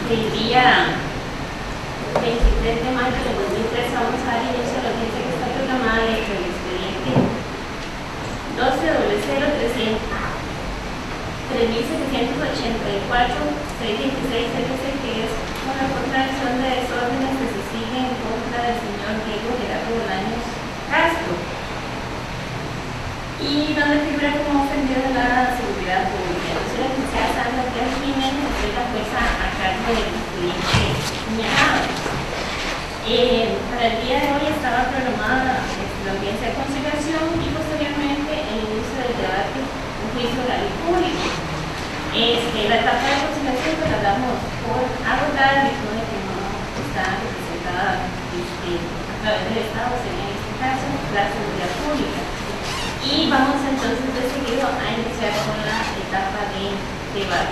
el día 23 de mayo de 2003 vamos a dar inicio a la audiencia que está programada dentro del expediente 12.00300 3784 626 etc., que es una contravención de desórdenes que se sigue en contra del señor Diego Gerardo Bolaños Castro, y donde figura como ofendido de la seguridad pública. Entonces, la licenciada Sandra Díaz Jiménez es la jueza a cargo del expediente señalado. Para el día de hoy estaba programada la audiencia de conciliación y posteriormente el inicio del debate un juicio oral y público. La etapa de conciliación la damos por abordar, de que no está representada a través del Estado, sería en este caso la seguridad pública. Y vamos entonces de seguido a iniciar con la etapa de debate.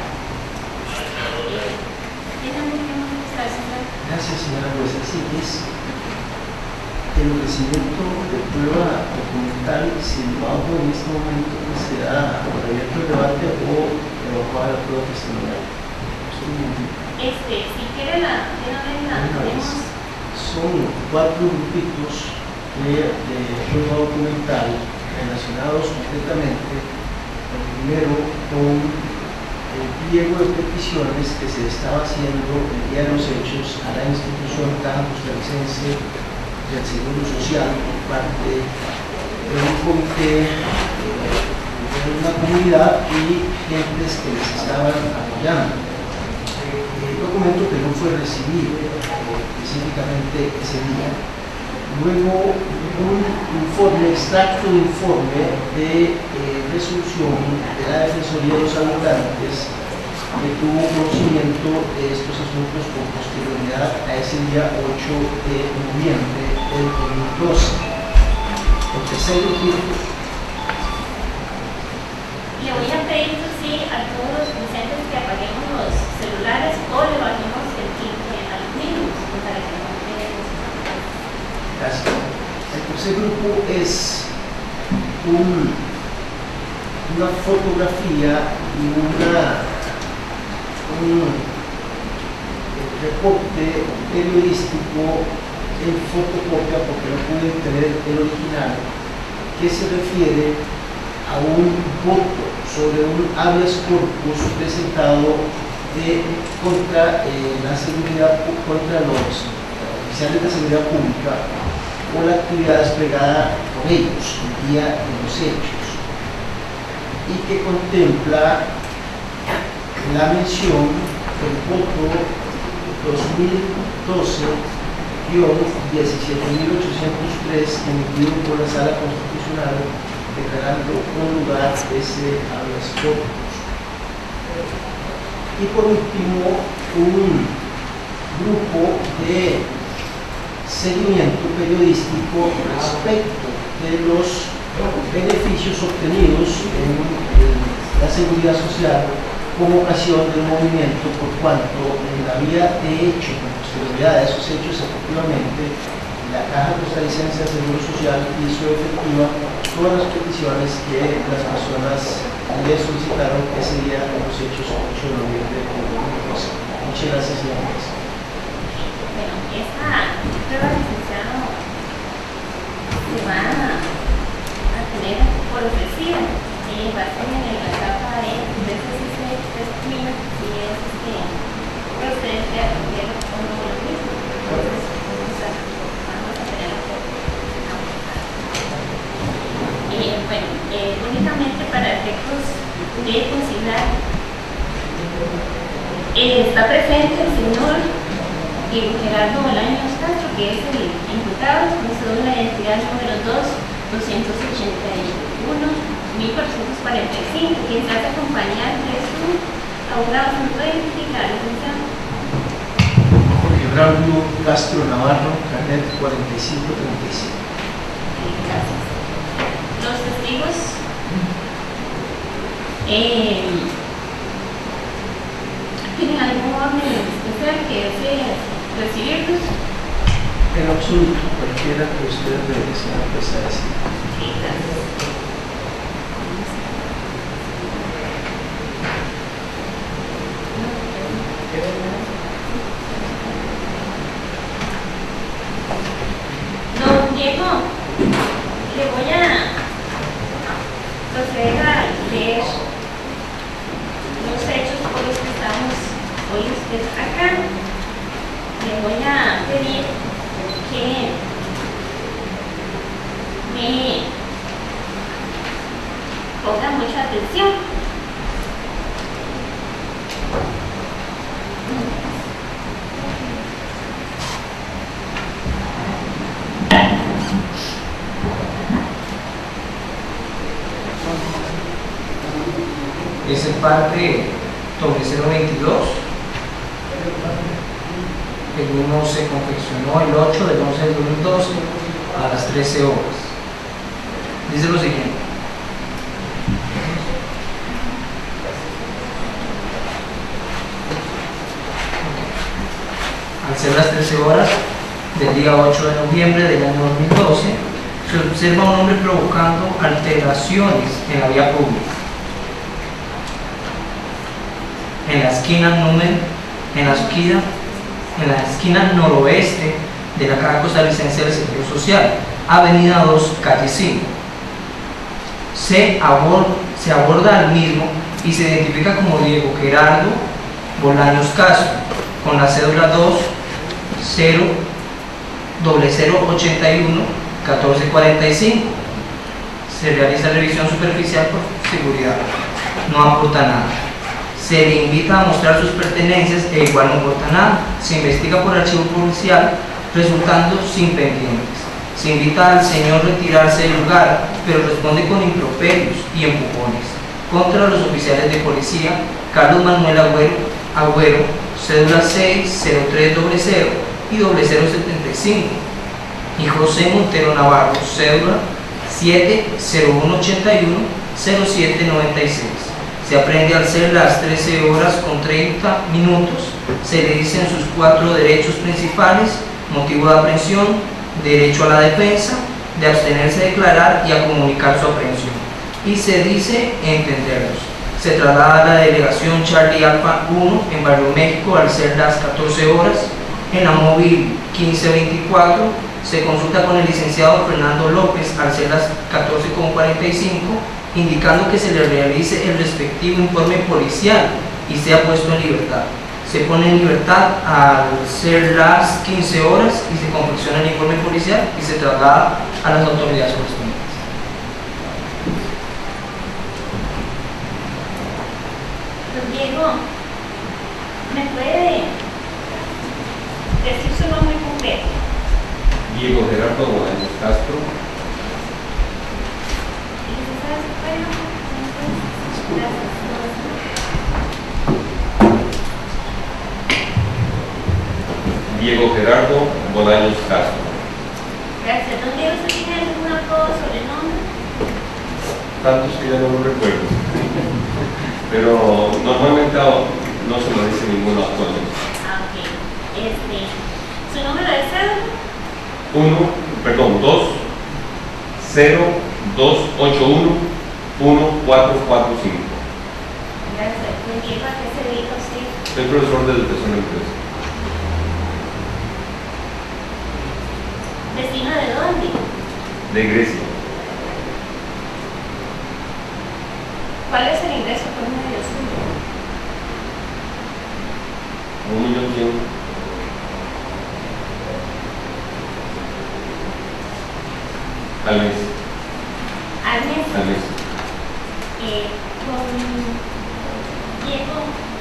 Gracias, señora jueza. Sí, es el ofrecimiento de prueba documental silbado en este momento que se da por abierto el debate o evacuar la prueba testimonial. Si quiere la tenemos. Son 4 grupitos de prueba documental relacionados concretamente, el primero con el pliego de peticiones que se estaba haciendo el día de los hechos a la institución Caja Costarricense del Seguro Social por parte de un comité de una comunidad y gentes que les estaban apoyando. El documento que no fue recibido específicamente ese día. Luego un informe, extracto de informe de resolución de la Defensoría de los Habitantes que tuvo conocimiento de estos asuntos con posterioridad a ese día 8 de noviembre del 2012. El tercer grupo. Le voy a pedir, sí, a todos los presentes que apaguemos los celulares o le bajemos el timbre a los mismos para que no quedemos. Gracias. El tercer grupo es una fotografía y un reporte periodístico en fotocopia, porque no pude tener el original, que se refiere a un voto sobre un habeas corpus presentado contra la seguridad, contra los oficiales de seguridad pública o la actividad desplegada por ellos el día de los hechos, y que contempla la mención del voto 2012-17.803 emitido por la Sala Constitucional declarando un lugar ese habeas corpus. Y por último, un grupo de seguimiento periodístico respecto de los beneficios obtenidos en la seguridad social como ocasión del movimiento, por cuanto en la vía de hecho, con posterioridad a esos hechos, efectivamente, la Caja Costarricense de Seguro Social hizo efectiva todas las peticiones que las personas le solicitaron ese día de los hechos 8 de noviembre de 2012. Muchas gracias, señor juez. Bueno, esta prueba, licenciado, se va a tener por ofrecida. Va a ser en la etapa de testimonio si es procedente a cambiar o no lo mismo. Entonces, vamos a tener la bueno, únicamente para efectos de conciliar, está presente el señor Diego Gerardo Bolaños Castro, que es el imputado con cédula de identidad número 2-281-1445, quien se hace acompañar de su abogado. ¿Se puede identificar, licenciado? Jorge Braulio Castro Navarro, carnet 4535. Gracias. Los testigos ¿tienen algún orden especial que desee recibirlos? En absoluto, cualquiera que ustedes le deseen empezar a decir. Sí, gracias. hoy usted acá. Le voy a pedir que me ponga mucha atención. Es el parte 022. El mismo se confeccionó el 8 del 11 del 2012 a las 13 horas. Dice lo siguiente. Al ser las 13 horas del día 8 de noviembre del año 2012, se observa un hombre provocando alteraciones en la vía pública. En la esquina noroeste de la caja costarricense del Seguro Social, Avenida 2, calle 5. Se aborda al mismo y se identifica como Diego Gerardo Bolaños Castro, con la cédula 2-00081-1445. Se realiza revisión superficial por seguridad. No aporta nada. Se le invita a mostrar sus pertenencias e igual no aporta nada. Se investiga por archivo policial, resultando sin pendientes. Se invita al señor a retirarse del lugar, pero responde con improperios y empujones contra los oficiales de policía Carlos Manuel Agüero, cédula 60300 y 0075, y José Montero Navarro, cédula 70181-0796. Se aprende al ser las 13 horas con 30 minutos. Se le dicen sus 4 derechos principales: motivo de aprehensión, derecho a la defensa, de abstenerse de declarar y a comunicar su aprehensión. Y se dice entenderlos. Se traslada a la delegación Charlie Alfa 1 en Barrio México al ser las 14 horas. En la móvil 1524 se consulta con el licenciado Fernando López al ser las 14:45, indicando que se le realice el respectivo informe policial y sea puesto en libertad. Se pone en libertad al ser las 15 horas y se confecciona el informe policial y se traslada a las autoridades correspondientes. Don Diego, ¿me puede decir su nombre completo? Diego Gerardo Bolaños Castro. Diego Gerardo Bolaños Castro. Gracias. ¿Don Diego, usted tiene algún apodo, sobrenombre? Tantos que ya no lo recuerdo. Pero normalmente no se me dice ninguno actualmente. Ah, ok. ¿Su número de cédula? 2-0-281-1445. Gracias. Don Diego, ¿a qué se dedica usted? Soy profesor de educación en empresa. ¿Vecino de dónde? De Grecia. ¿Cuál es el ingreso por medio suyo? 1.100.000. Al mes. Al mes. Al mes. Con Diego,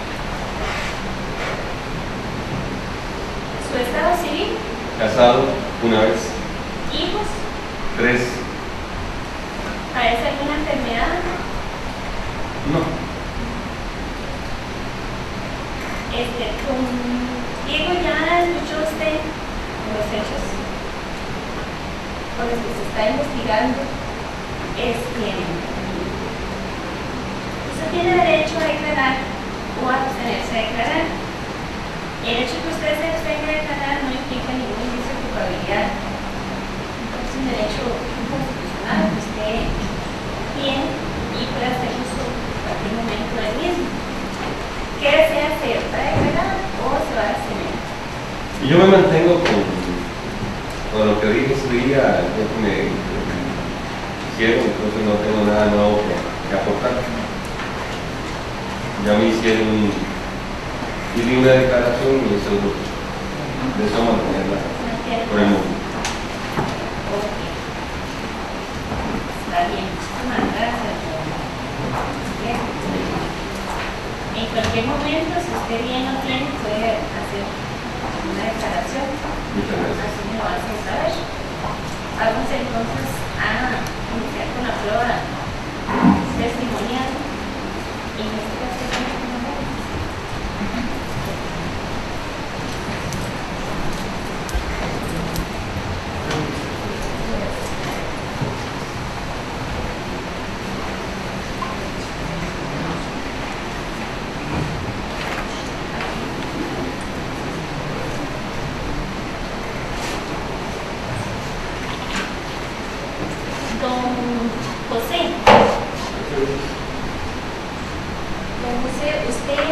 ¿su estado civil? Casado una vez. ¿Hijos? 3. ¿Padece alguna enfermedad? No. Con Diego, ¿ya escuchó usted los hechos por los que se está investigando? Usted tiene derecho a declarar o a abstenerse de declarar. El hecho de que usted se abstenga de declarar no implica ningún indicio de culpabilidad. Es un derecho constitucional que usted tiene y puede hacer uso a cualquier momento del mismo. ¿Qué desea hacer? ¿Va a declarar o se va a abstener? Y yo me mantengo con lo que dije ese día, lo que me hicieron, entonces no tengo nada nuevo que aportar. Ya me hicieron y di una declaración y eso de esa manera por el momento. Ok. Está bien. Muchísimas gracias. Bien. En cualquier momento, si usted bien lo tiene, puede hacer una declaración. Muchas gracias. Así me lo hacen saber. Vamos entonces a iniciar con la prueba testimonial. Y en este caso, usted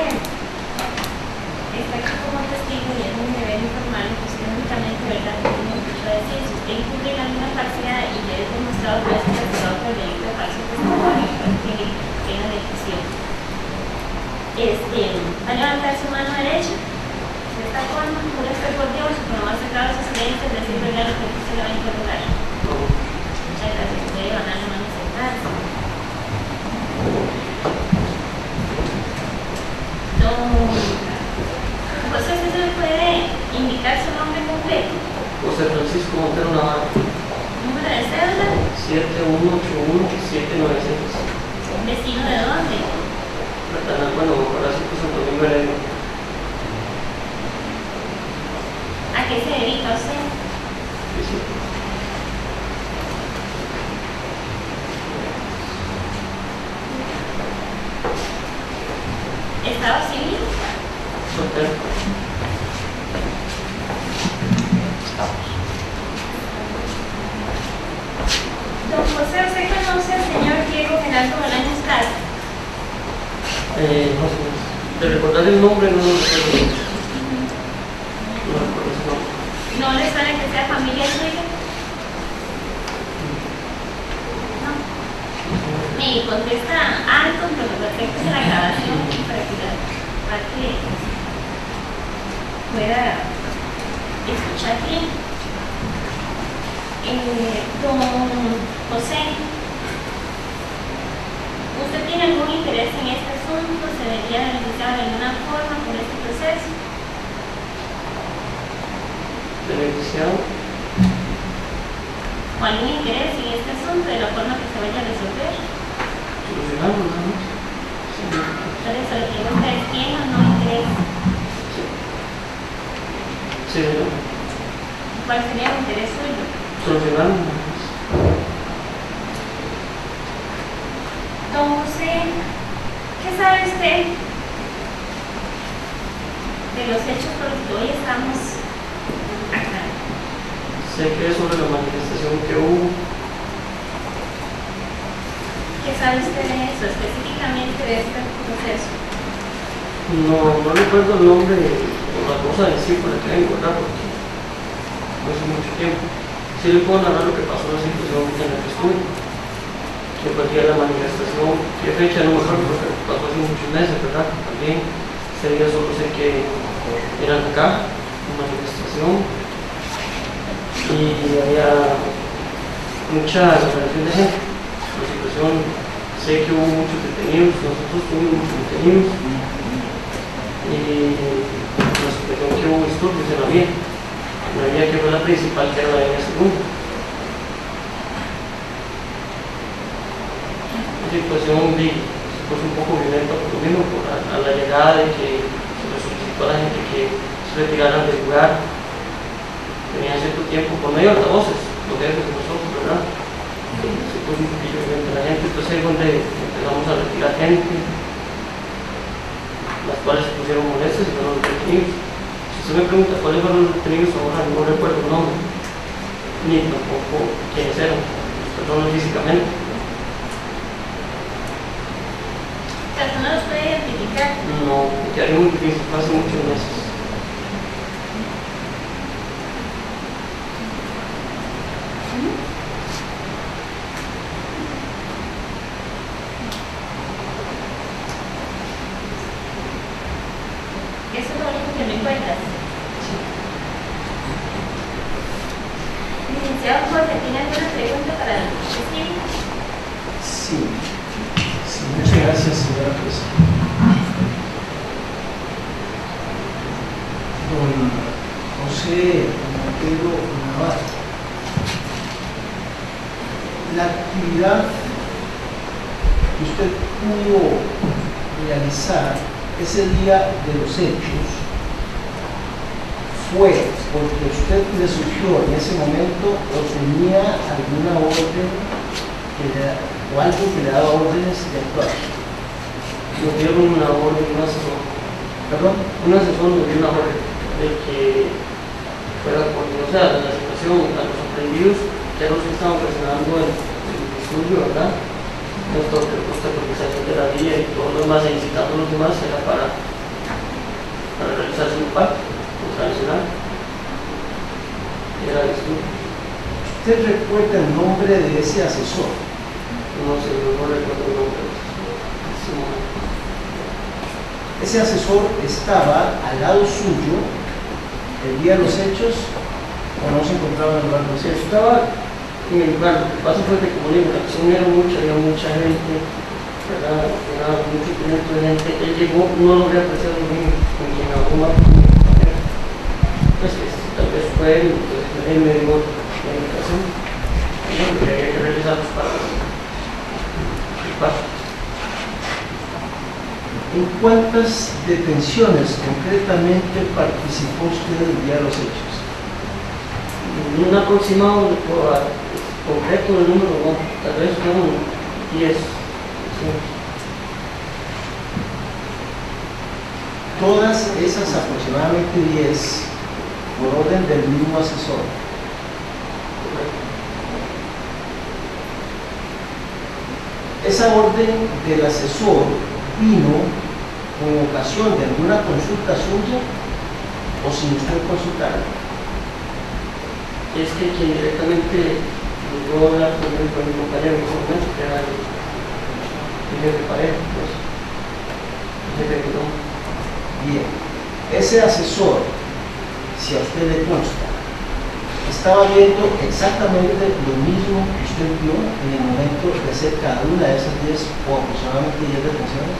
está aquí como testigo y es un nivel informal, usted únicamente, ¿verdad?, tiene mucho a decir. Si usted incurre en la misma falsedad y le es demostrado que es castigado por el delito de falso testimonio, tiene pena de prisión. Va a levantar su mano derecha. De esta forma, jura usted por Dios, con lo más sagrado de sus creencias, decir verdad lo que usted le va a interrogar. Muchas gracias. Puede levantar la mano y sentarse. José, ¿usted se me puede indicar su nombre completo? José Francisco Montero Navarro. ¿Número de cédula? 7181-7900. ¿Vecino de dónde? Bueno, Parásito Santo Domingo Heredia. ¿A qué se dedica usted? Sí. ¿Estado civil? Soltero. Don José, ¿usted conoce al señor Diego Gerardo Bolaños Castro? No sé. De recordar el nombre no lo recuerdo. No recuerdo ese nombre. ¿No le suena que sea familia suya? No. Me contesta alto, pero perfecto en la grabación para que la parte pueda escuchar bien. Don José, ¿usted tiene algún interés en este asunto? ¿Se debería beneficiar de alguna forma por este proceso? Beneficiado. ¿O algún interés en este asunto de la forma que se vaya a resolver? Solucionarlo nada más. Sí. Por eso le pregunta es quién o no interés. Sí, ¿no? ¿Cuál sería el interés suyo? Solucionarlo nada más. Don José, ¿qué sabe usted de los hechos por los que hoy estamos acá? Sé que es sobre la manifestación que hubo. ¿Qué sabe usted de eso, específicamente de este proceso? No recuerdo el nombre o la cosa en sí por la que vengo, ¿verdad? Porque no hace mucho tiempo. Sí le puedo narrar lo que pasó en la situación en la que estuve. Que fue el día de la manifestación, qué fecha no me acuerdo, porque pasó hace muchos meses, ¿verdad? También ese día solo sé que eran acá, una manifestación, y había mucha aglomeración de gente. La situación, sé que hubo muchos detenidos, nosotros tuvimos muchos detenidos, y la situación que hubo disturbios en la vía que fue la principal, que era la vía segunda. Situación se puso un poco violenta por lo mismo, a la llegada de que se le solicitó a la gente que se retiraran del lugar. Tenían cierto tiempo por medio de altavoces, los jefes de nosotros, ¿verdad? Se puso un poquillo violenta la gente, entonces es donde empezamos a retirar gente, las cuales se pusieron molestas y fueron los detenidos. Si usted me pregunta cuáles fueron los detenidos ahora, no recuerdo el nombre, ni tampoco quiénes eran, las personas físicamente. ¿No los puede identificar? No, ya era muy difícil, fue hace muchos meses. Eso es ¿Te recuerdas? Licenciado Jorge, ¿tiene alguna pregunta para el testigo? Sí. Sí, muchas gracias, señora presidenta. Don José Montero Navarro, la actividad que usted pudo realizar ese día de los hechos fue porque usted le surgió en ese momento o tenía alguna orden o algo que le daba órdenes de actuar. Nos dieron una orden, un asesor. ¿Perdón? Un asesor nos dio una orden de que fuera con, o sea, de la situación, a los aprendidos, que eran los que estaban presionando el estudio, ¿verdad? Nuestra organización de la vía y todo lo demás, e incitando a los demás, era para realizar su parte tradicional. Era el estudio. ¿Usted recuerda el nombre de ese asesor? No sé, no recuerdo el nombre de ese momento. Ese asesor estaba al lado suyo el día de los hechos o no se encontraba en el lugar de los hechos. Estaba en el lugar, lo que pasa fue que como digo, la acción era mucha, había mucha gente, ¿verdad? Era mucho movimiento de gente. Él llegó, no logré apreciarlo bien, con quien habló más. Pues que tal vez fue él, entonces él me dio la invitación. Y yo que había que realizar los pasos. ¿En cuántas detenciones concretamente participó usted el día de los hechos? Un aproximado concreto del número, no, tal vez fueron 10. Sí. Todas esas aproximadamente 10 por orden del mismo asesor. Esa orden del asesor vino con ocasión de alguna consulta suya o sin usted consultar. Es que quien directamente llegó a hablar con mi compañero en ese momento, que era el jefe de pareja, pues, el jefe de Quirón. Bien, ese asesor, si a usted le consta, estaba viendo exactamente lo mismo que usted vio en el momento de hacer cada una de esas 10 o aproximadamente 10 detenciones.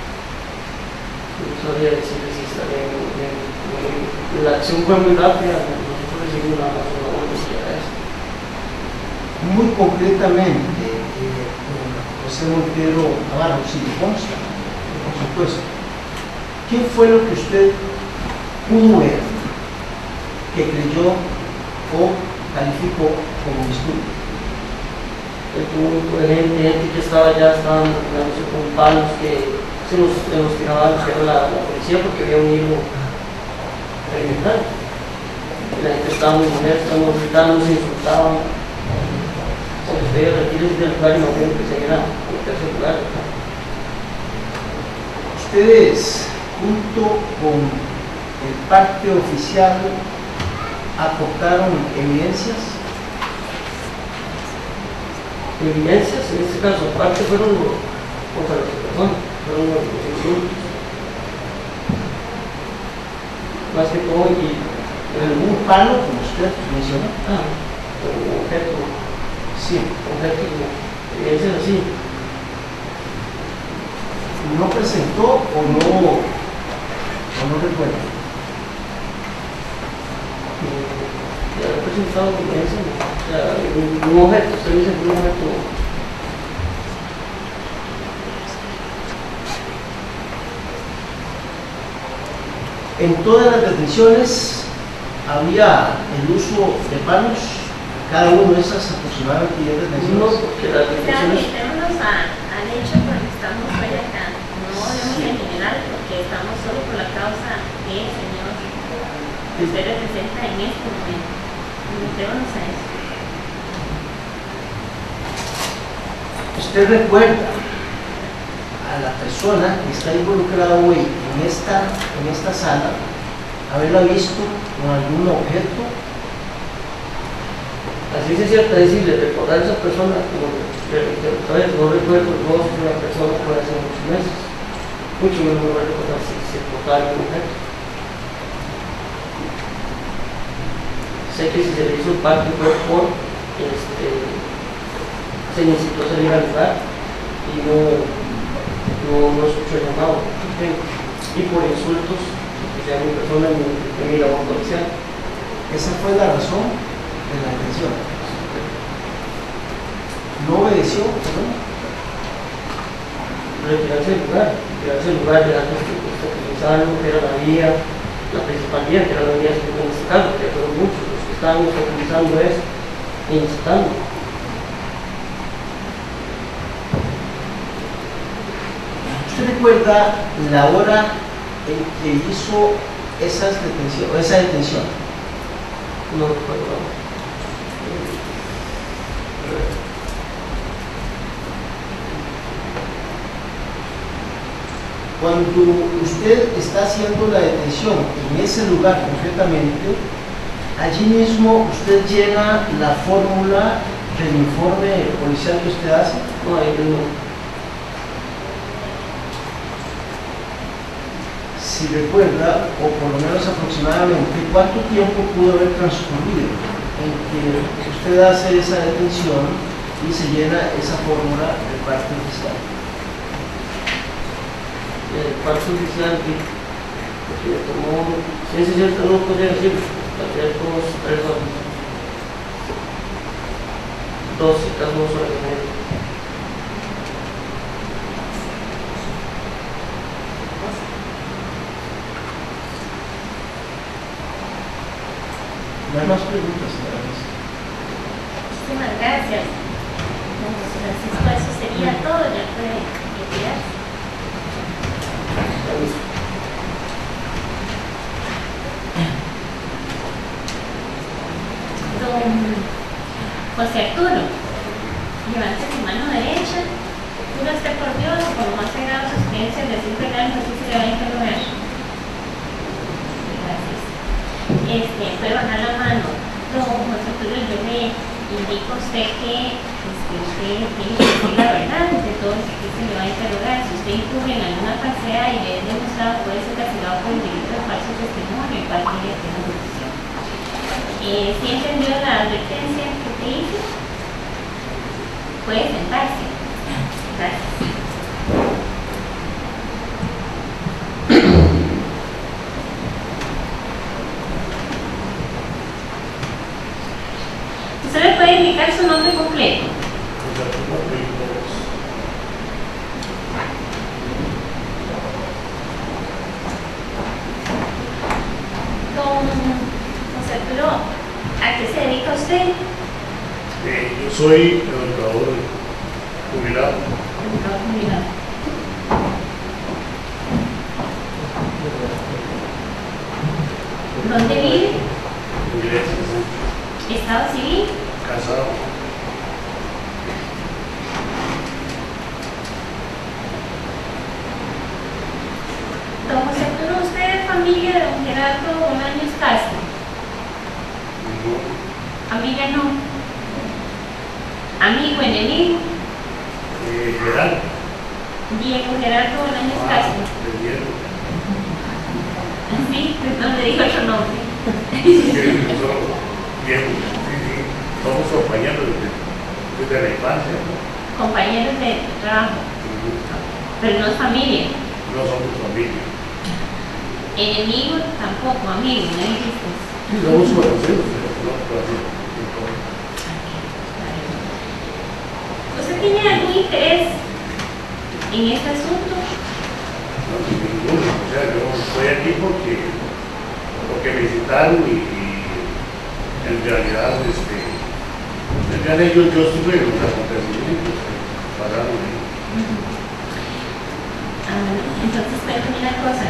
No sabría decirle si está bien. La acción fue muy rápida, nosotros recibimos una orden que era eso. Muy concretamente, José Montero Navarro, si le consta, por supuesto, ¿qué fue lo que usted pudo ver que creyó o calificó como disturbo? El grupo de gente que estaba allá, estaban dándose con palos que se los tiraban los que era la policía porque había un hilo perimetral. La gente estaba muy molesta, nos gritaban, nos insultaban. Se les pedía retiros del lugar y no vieron que se iban a meterse al lugar. Ustedes, junto con el parte oficial, aportaron evidencias. Evidencias, en este caso, aparte fueron contra las personas, fueron los insultos. Más que todo, y Un palo, como usted mencionó. como objeto, Sí. evidencias así. ¿No presentó o no recuerda? Ya he presentado evidencias, o sea, un objeto, usted dice que un objeto. En todas las detenciones había el uso de palos, cada uno de esas aproximadamente 10 No, detenciones. porque las detenciones. Metámonos al hecho porque estamos hoy acá, no hablemos en general porque estamos solo por la causa del señor que usted representa en este momento. Metémonos a eso. ¿Usted recuerda a la persona que está involucrada hoy en esta sala haberla visto con algún objeto? Así es cierto, decirle, recordar a esa persona, como entonces no recuerdo el rostro de una persona por hace muchos meses, mucho menos no voy a recordar si se portaba algún objeto. Sé que si se le hizo parte fue por, se necesitó salir al lugar y no escuchó el llamado. Y por insultos, pues ya mi persona en mi labor policial. Esa fue la razón de la detención. ¿No obedeció? ¿No? Retirarse del lugar, ya que utilizaban lo que era la vía, la principal vía, que era la vía en este caso, que fueron muchos los que estaban utilizando eso e incitando. ¿Usted recuerda la hora en que hizo esa detención? No recuerdo. Cuando usted está haciendo la detención en ese lugar concretamente, allí mismo usted llena la fórmula del informe policial que usted hace. No, ahí no. Si recuerda, o por lo menos aproximadamente, ¿cuánto tiempo pudo haber transcurrido en que usted hace esa detención y se llena esa fórmula de parte oficial? El parte oficial porque tomó, si es cierto, no podría decir, tal vez 2 o 3 horas. 2 horas y media. No hay más preguntas, señora. Muchísimas gracias. Don José Francisco, eso sería todo, ya puede retirarse. Don José Arturo, levante su mano derecha, jura usted por Dios o por lo más sagrado de sus creencias de decir verdad, entonces se le va a interrogar. Gracias. Puede bajar la mano. Don José Arturo, yo le indico a usted que usted tiene que decir la verdad de todo lo que se le va a interrogar. Si usted incurre en alguna falsedad y le es demostrado, puede ser castigado por el delito de falso testimonio y cualquier pena de prisión. ¿Sí entendió la advertencia que te hice? Puede sentarse. Gracias. ¿Usted me puede indicar su nombre completo? Don José Arturo, ¿a qué se dedica usted? Yo soy educador jubilado. Educador jubilado. ¿Dónde vive? Ingleses, ¿Estado civil? casado. Don José Arturo, ¿usted es familia de don Gerardo Bolaños Castro? No. Amiga no. Amigo, enemigo. Gerardo. Diego Gerardo Bolaños Castro. De Diego. Sí, pues no le dijo otro nombre. Diego. Sí. Somos compañeros desde la infancia, ¿no? Compañeros de trabajo. Pero no es familia. No somos familia. Enemigo tampoco, amigo, ¿no dijiste? Sí, somos conocidos, pero no conocidos. ¿Usted tiene algún interés en este asunto? No, ninguno. O sea, yo estoy aquí porque me visitaron y en realidad, yo estuve en los acontecimientos que pasaron ahí. Entonces, cuéntame una cosa.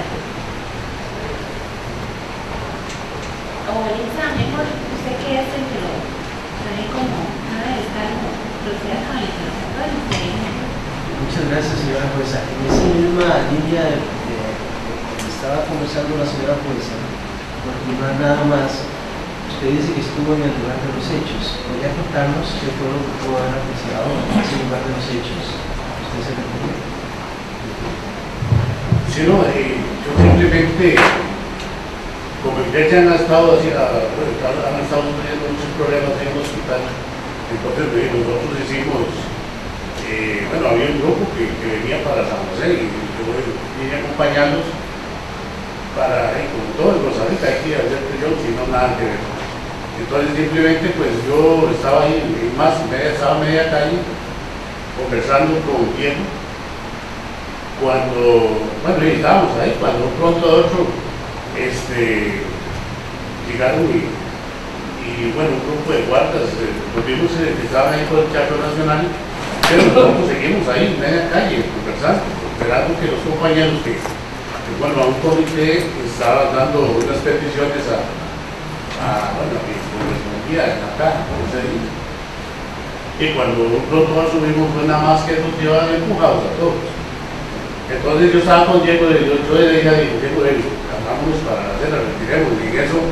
O el examen, usted qué es el que lo trae como nada de estar procedida con el interrogatorio. Muchas gracias, señora jueza. En esa misma línea de que estaba conversando la señora jueza, por afirmar nada más, usted dice que estuvo en el lugar de los hechos. ¿Podría contarnos qué fue lo que pudo haber apreciado en ese lugar de los hechos? ¿Usted se refiere? Sí, no, yo simplemente, como iglesia han estado teniendo muchos problemas en el hospital. Entonces nosotros hicimos, bueno, había un grupo que venía para San José y yo vine a acompañarlos para, como todos los ahorita hay que hacer yo, si no nada que ver. Entonces simplemente pues yo estaba ahí, estaba a media calle conversando con Diego, cuando, bueno, y estábamos ahí, cuando pronto otro llegaron y bueno, un grupo de guardas, los vimos que estaban ahí por el Teatro Nacional, pero nosotros seguimos ahí en media calle conversando, esperando que los compañeros que bueno, a un comité estaban dando unas peticiones bueno, que correspondía en la caja, por ese día. Y cuando pronto subimos, fue nada más que nos llevaban empujados a todos. Entonces yo estaba con Diego, yo le dije a Diego, vámonos para hacer la retiremos. Y en eso,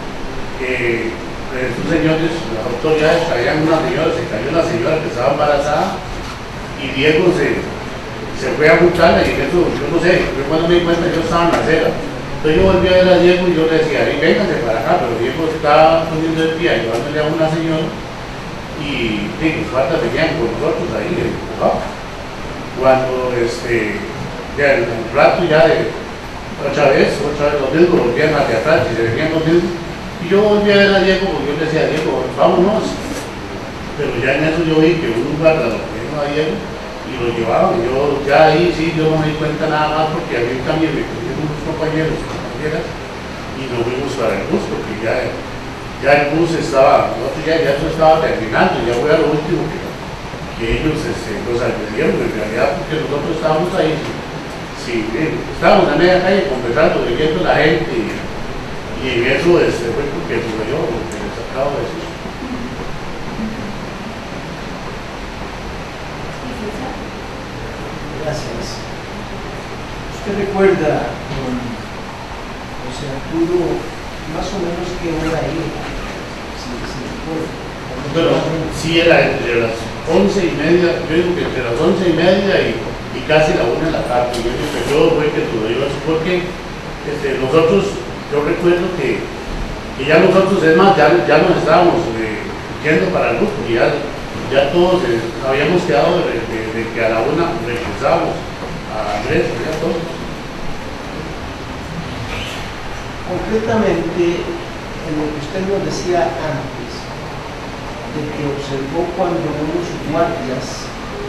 estos señores, las autoridades traían una señora, se cayó la señora que estaba embarazada y Diego se fue a buscarla y en eso, yo no sé, yo cuando me di cuenta yo estaba en la acera. Entonces yo volví a ver a Diego y yo le decía, vénganse para acá, pero Diego estaba poniendo el pie, ayudándole a una señora y los guardas venían con nosotros ahí empujados. Cuando ya en un rato ya otra vez los mismos volvían hacia atrás y se venían los mismos y yo volví a ver a Diego porque yo le decía a Diego, vámonos, pero ya en eso yo vi que un guarda lo cogieron a Diego y lo llevaban. Yo ya ahí sí, yo no me di cuenta nada más porque había un camión, me cogieron unos compañeros y compañeras y nos fuimos para el bus porque ya el bus estaba, nosotros ya eso estaba terminando, ya fue a lo último que ellos nos agredieron en realidad porque nosotros estábamos ahí, sí, estábamos en media calle conversando, leyendo la gente y en eso fue porque tuve yo lo que les acabo de decir. Gracias. ¿Usted recuerda, José Arturo, más o menos qué hora era? Bueno, sí era entre las 11:30, yo digo que entre las 11:30 y casi la 1 de la tarde. Yo digo que yo fue que tuve yo así porque nosotros, yo recuerdo que ya nosotros, es más, ya nos estábamos yendo para el bus, porque ya todos habíamos quedado de que a la 1 regresábamos a Andrés, ya todos. Concretamente, en lo que usted nos decía antes, de que observó cuando unos guardas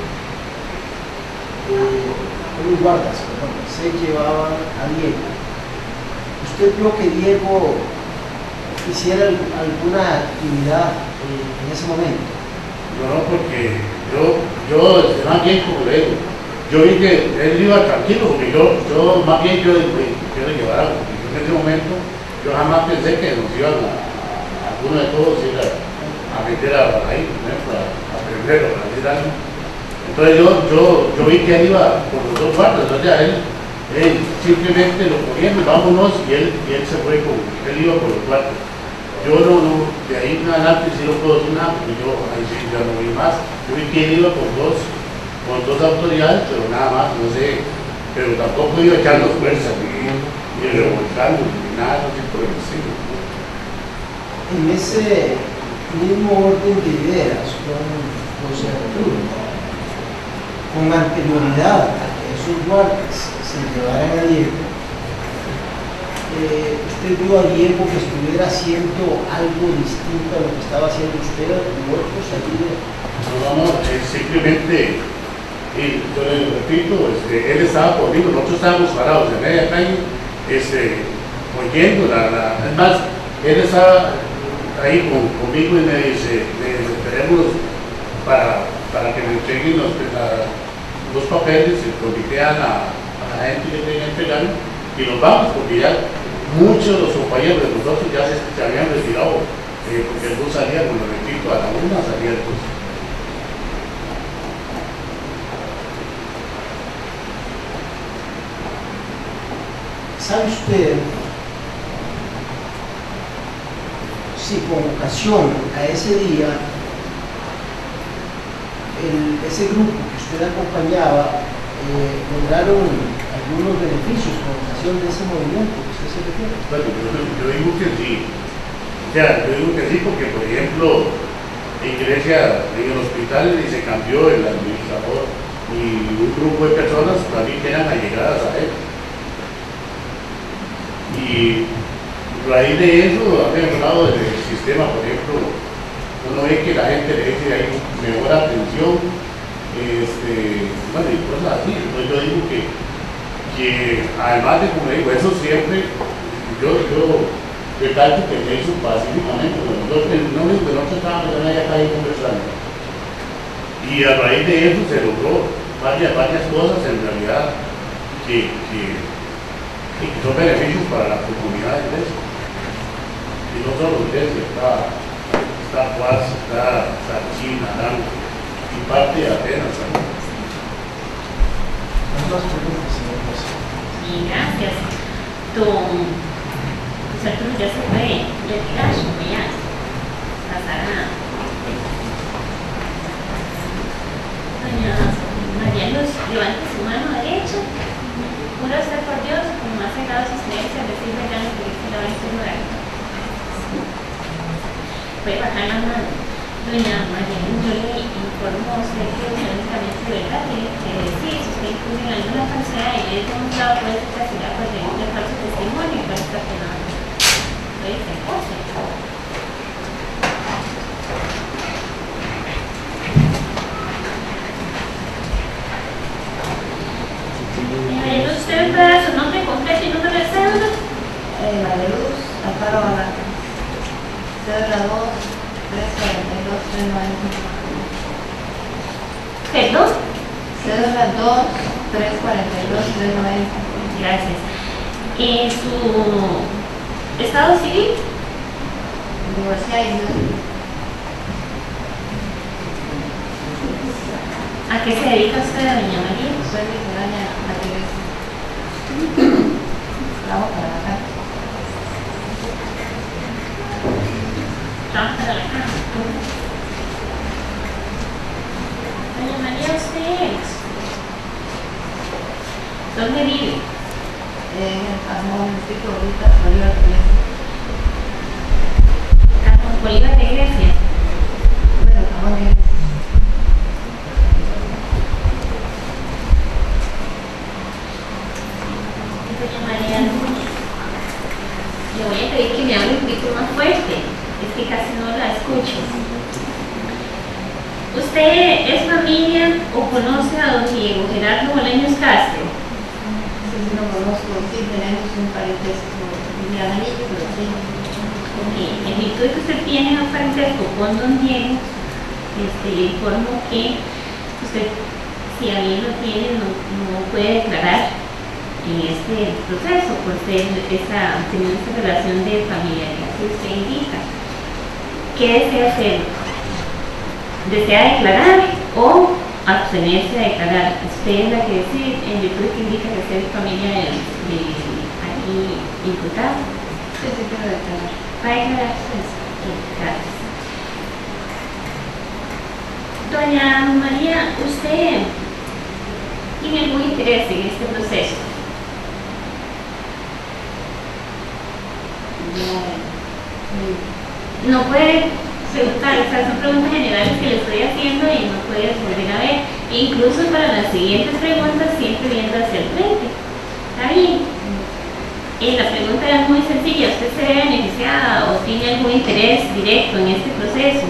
se llevaban a Diego, ¿usted vio que Diego hiciera alguna actividad en ese momento? No, porque yo más bien como le digo, yo vi que él iba tranquilo, porque yo más bien yo le llevara, porque yo en ese momento yo jamás pensé que nos iban alguno de todos ir a meter ahí, por ejemplo, a aprender o a decir algo. Entonces yo vi que él iba por los dos guardas, o sea, él simplemente lo cogieron, vámonos, y él se fue, él iba por los guardas. Yo no, de ahí en adelante sí no puedo decir nada, porque yo ahí sí ya no vi más. Yo vi que él iba con dos autoridades, pero nada más, no sé, pero tampoco iba echando fuerza, ni revolcando, ni nada, no sé por el estilo. En ese mismo orden de ideas, con José Arturo, con anterioridad a que esos guardias se llevaran a Diego, ¿usted vio a Diego que estuviera haciendo algo distinto a lo que estaba haciendo usted u otros allí? No, simplemente, yo le repito, él estaba conmigo, nosotros estábamos parados en media calle, oyendo, es más, él estaba ahí conmigo y me dice, esperemos para que me entreguen los papeles, el comité a la gente que tenía que entregar y nos vamos, porque ya muchos de los compañeros de nosotros ya se habían retirado, porque el bus salía, como lo repito, a la 1 salía el bus. ¿Sabe usted si con ocasión a ese día ese grupo que usted acompañaba lograron algunos beneficios con ocasión de ese movimiento que usted se refiere. Bueno, yo digo que sí. O sea, yo digo que sí porque, por ejemplo, en Grecia, en el hospital, se cambió el administrador y un grupo de personas también eran allegadas a él. Y a raíz de eso, han mejorado el sistema. Por ejemplo, uno ve que la gente le dice hay mejor atención, bueno, y cosas así. Entonces yo digo que además de, como digo, eso siempre, yo recalco que se hizo pacíficamente. No digo que no se estaba metiendo allá acá y conversando. Y a raíz de eso se logró varias cosas en realidad que son beneficios para la comunidad de Grecia. Y no solo Grecia, está Paz, está China, y parte de Atenas también. Más preguntas, señor juez. Y gracias. Pues Arturo ya se puede retirar, ya pasará. Doña María Luz, levante su mano derecha. Juro ser por Dios, como ha cegado sus creencias, decirle ya no que se la va a insinuar. Puede bajar la mano. Doña María Luz, yo le informo a usted que únicamente de verdad tiene que decir si usted incluye en alguna falsedad y es demostrado puede ser castigado por delito de falso testimonio y puede estar penado. Puede ser cosa. ¿Usted puede dar su nombre completo y número de cédula? María Luz Amparo Barranca, cédula 2 342 390. ¿Perdón? Cédula 2 342 390. Gracias. ¿Su estado civil? Divorciada y viuda. ¿A qué se dedica usted, doña María? Soy miscelánea activista. Trabajo para la casa. Trabaja para la casa. Doña María, ¿usted dónde vive? En el Cajón, Distrito Bolívar, Bolívar de Grecia. Cajón Bolívar de Grecia. Bueno, Cajón de Grecia. Doña María, le voy a pedir que me hable un poquito más fuerte. Es que casi no la escucho. ¿Usted es familia o conoce a don Diego Gerardo Bolaños Castro? Sí, no conozco, sí, tenemos un parentesco familiaranillo, pero sí. Ok, en virtud de que usted tiene un parentesco con don Diego, le informo que usted, si a bien lo tiene, no puede declarar en este proceso por tener esta relación de familiaridad que usted indica. ¿Qué desea hacer? ¿Desea declarar o abstenerse a declarar? Usted es la que decide en virtud de que indica que usted es familia de aquí imputado. Sí, sí, quiero declarar. ¿Va a declarar? Pues, gracias. Doña María, ¿usted tiene algún interés en este proceso? No puede preguntar, estas son preguntas generales que le estoy haciendo y no puede volver a ver. Incluso para las siguientes preguntas siempre viendo hacia el frente. ¿Está bien? La pregunta era muy sencilla. ¿Usted se ve beneficiada o tiene algún interés directo en este proceso?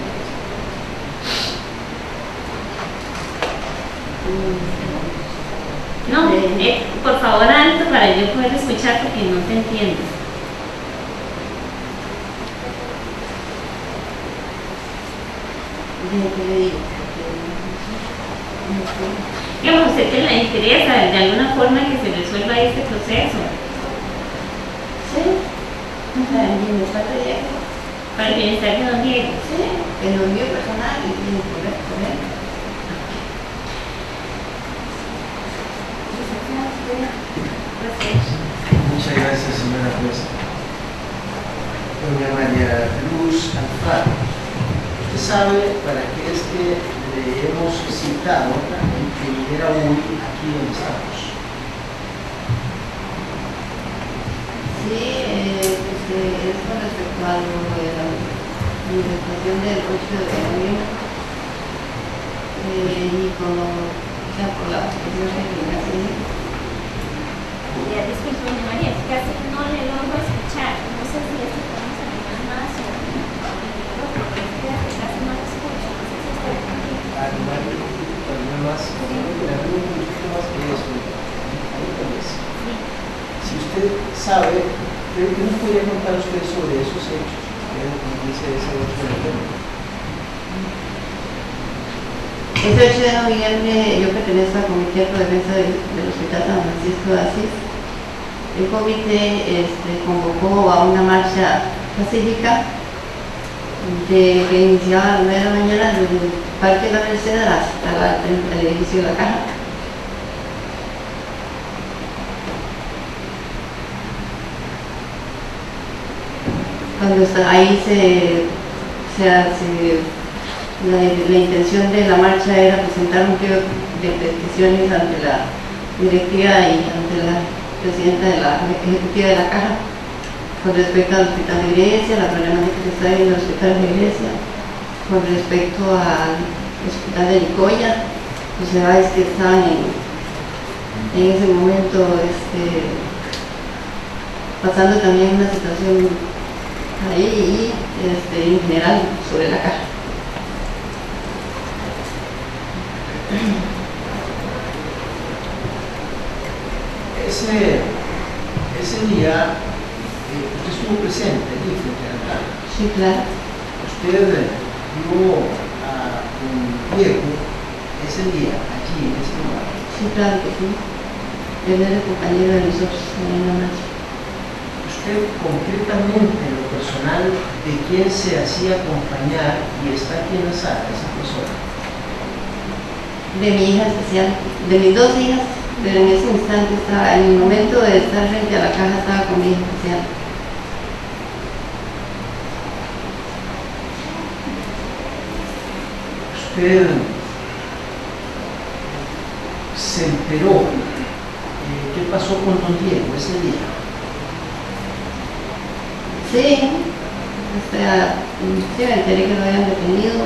No, por favor alto para yo poder escuchar porque no te entiendo. Digamos, ¿a usted le interesa de alguna forma que se resuelva este proceso? Sí, para el bienestar de Diego. Para el bienestar de don Diego. Sí, en lo mío personal y con él. Muchas gracias, señora jueza. Doña María Luz Alfaro, usted sabe para qué es que le hemos citado que viniera hoy aquí donde estamos. sí, es con respecto a la manifestación del 8 de noviembre y con por la situación que Disculpe, doña María, casi no le logro escuchar. No sé si es que podemos animar más o porque casi no lo escucho. No sé si está bien. Animar más, un poquito más que eso. Si usted sabe, ¿qué nos podría contar usted sobre esos hechos? ¿Qué dice ese 8 de noviembre? Ese 8 de noviembre yo pertenezco al Comité de Defensa del Hospital San Francisco de Asís. El comité convocó a una marcha pacífica que iniciaba a las 9 de la mañana desde el Parque de la Merced hasta el edificio de la Caja. Cuando ahí la intención de la marcha era presentar un pliego de peticiones ante la directiva y ante la presidenta de la ejecutiva de la Caja con respecto al hospital de Grecia, la problemática que está en el hospital de Grecia, con respecto al hospital de Nicoya, los ciudades que estaban en ese momento pasando también una situación ahí y en general sobre la Caja. Ese día usted estuvo presente allí frente a la Caja. Sí, claro. Usted vio a un Diego ese día allí en ese lugar. Sí, claro que sí. Él era compañero de nosotros en la marcha. Usted concretamente en lo personal, ¿de quién se hacía acompañar y está aquí en la sala esa persona? De mi hija especial, de mis dos hijas, pero en ese instante estaba, en el momento de estar frente a la Caja estaba con mi hija especial. Usted se enteró qué pasó con don Diego ese día. Sí, sí me enteré que lo habían detenido.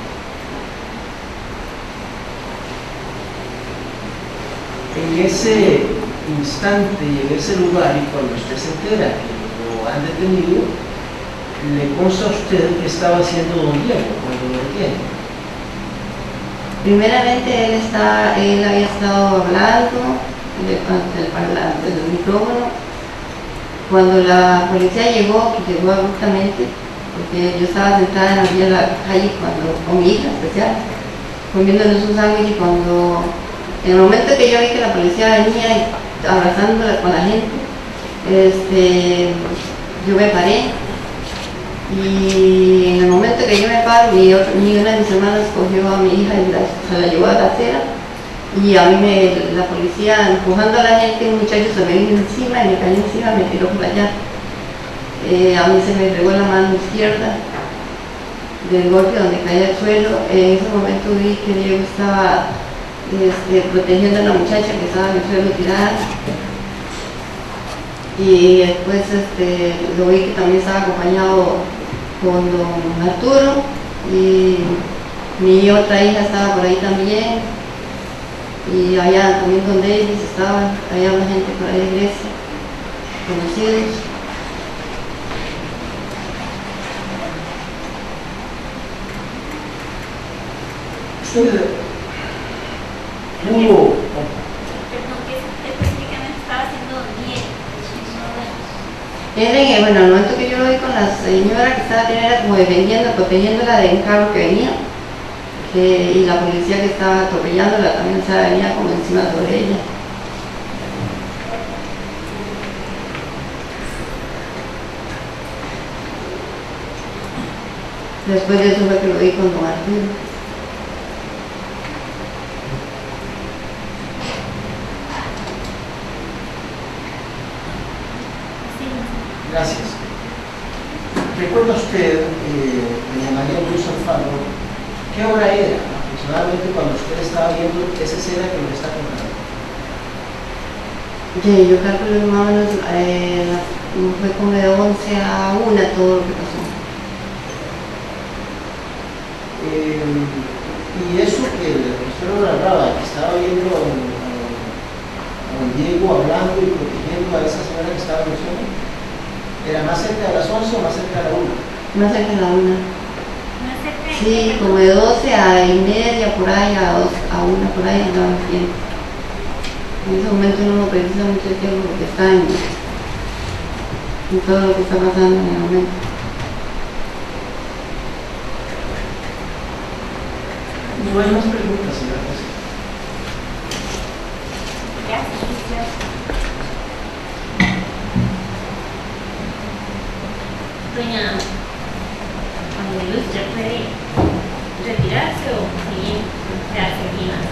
En ese instante y en ese lugar, y cuando usted se entera que lo han detenido, le consta a usted que estaba haciendo don Diego cuando lo detiene. Primeramente él había estado hablando ante el micrófono. Cuando la policía llegó, que llegó abruptamente, porque yo estaba sentada en la orilla de la calle con mi hija especial, comiéndonos un sándwich, y en el momento que yo vi que la policía venía abrazándola con la gente, yo me paré, y en el momento que yo me paro, una de mis hermanas cogió a mi hija y se la llevó a la acera, y a mí la policía empujando a la gente, un muchacho se me vino encima y me cayó encima, me tiró por allá. A mí se me regó la mano izquierda del golpe donde caía al suelo. En ese momento vi que Diego estaba protegiendo a la muchacha que estaba en el suelo tirada, y después lo vi que también estaba acompañado con don Arturo, y mi otra hija estaba por ahí también, y allá también don Davis estaba, había una gente por ahí de Grecia, conocidos. Perdón, ¿qué específicamente estaba haciendo don Diego? Bueno, al momento que yo lo vi con la señora que estaba era como defendiendo, protegiéndola de un carro que venía, y la policía que estaba atropellándola también venía como encima sobre ella. Después de eso fue que lo vi con don Arturo. Gracias. ¿Recuerda usted, doña María Luz Alfaro, qué hora era aproximadamente cuando usted estaba viendo esa escena que me está contando? Yo calculo más o menos Fue como de 11 a 1 todo lo que pasó. Y eso que usted nos narraba, que estaba viendo a don Diego hablando y protegiendo a esa señora que estaba mencionando, ¿era más cerca de las 11 o más cerca de la 1? Más cerca de la 1. Más cerca de Sí, qué? como de 12 a y media, por ahí, a 1 por ahí andaban haciendo. En ese momento uno no precisa mucho tiempo porque está en todo lo que está pasando en el momento. No hay más preguntas, señora juez. Gracias. Doña María Luz, ¿ya puede retirarse o seguir? Quedarse aquí más?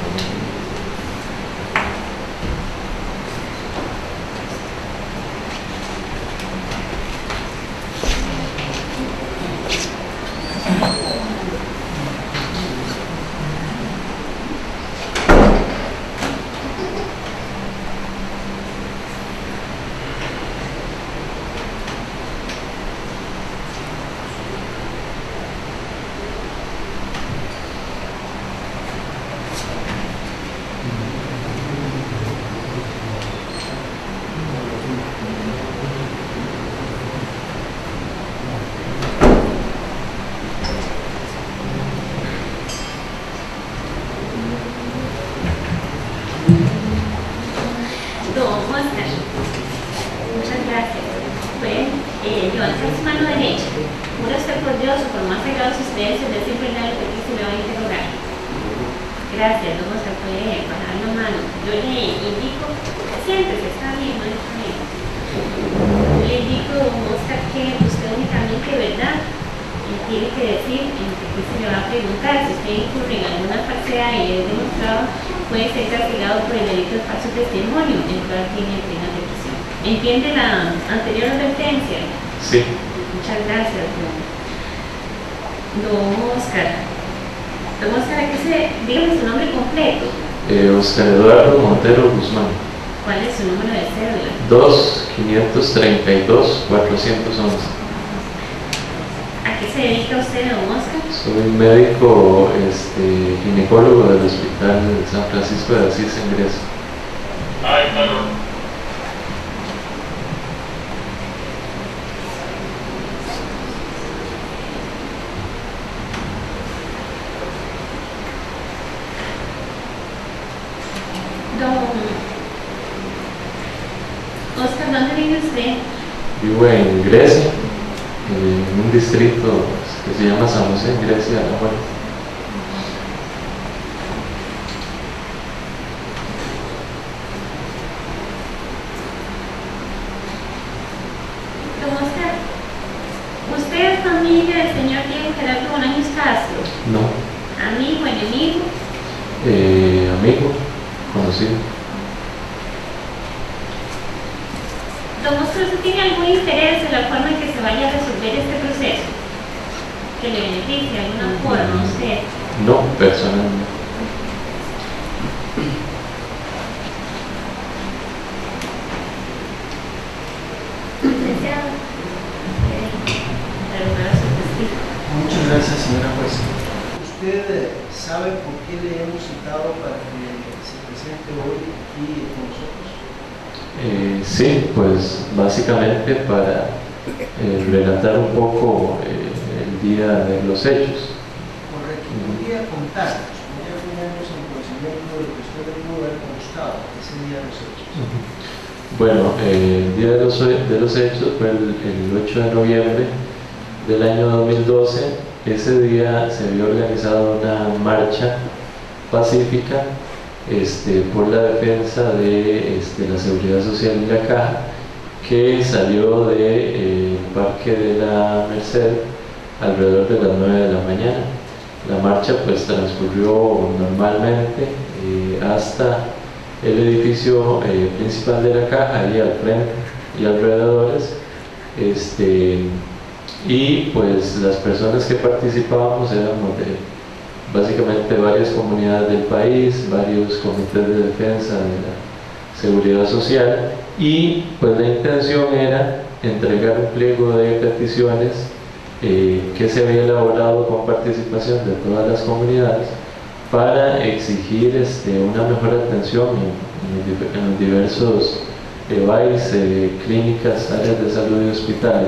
Don Oscar, muchas gracias. Pueden levantar su mano derecha. Jura usted por Dios o por más sagrados ustedes el decir verdad lo que aquí se le va a interrogar. Gracias, don Oscar, puede bajar la mano. Yo le indico, siéntese, está bien, no está bien. Yo le indico, don Oscar, que usted únicamente, ¿verdad? Tiene que decir en qué se le va a preguntar. Si usted incurre en alguna falsedad y es demostrado, puede ser castigado por el delito de falso testimonio, el cual tiene pena de prisión. ¿Entiende la anterior advertencia? Sí. Muchas gracias, don Oscar. Don Oscar, dígame su nombre completo. Oscar Eduardo Montero Guzmán. ¿Cuál es su número de cédula? 2-532-411. ¿A qué se dedica usted, don Oscar? Soy médico ginecólogo del Hospital San Francisco de Asís en Grecia. Ay, claro. Don Oscar, ¿dónde vive usted? Vivo en Grecia, en un distrito que se llama San José, en Grecia, La Muerte. Don Oscar, ¿usted es familia del señor Diego Gerardo Bolaños Castro? No, ¿Amigo, enemigo? amigo, conocido. Don Oscar, ¿usted tiene algún interés en la forma en que se vaya a resolver este proceso? ¿Que le beneficie de alguna forma a usted? No, personalmente. Licenciado, derrogar a su testigo. Muchas gracias, señora juez. ¿Usted sabe por qué le hemos citado para que se presente hoy aquí con nosotros? Sí, pues básicamente para relatar un poco el día de los hechos. Correcto. ¿Podría contarnos, podría ponernos en conocimiento de lo que usted le pudo haber constado ese día de los hechos? Bueno, el día de los hechos fue el 8 de noviembre del año 2012. Ese día se había organizado una marcha pacífica por la defensa de la seguridad social de la Caja, que salió del Parque de la Merced alrededor de las 9 de la mañana. La marcha pues transcurrió normalmente hasta el edificio principal de la Caja, ahí al frente y alrededores, y pues las personas que participábamos éramos de básicamente varias comunidades del país, varios comités de defensa de la seguridad social y pues la intención era entregar un pliego de peticiones que se había elaborado con participación de todas las comunidades para exigir una mejor atención en los diversos EVAIS, clínicas, áreas de salud y hospitales.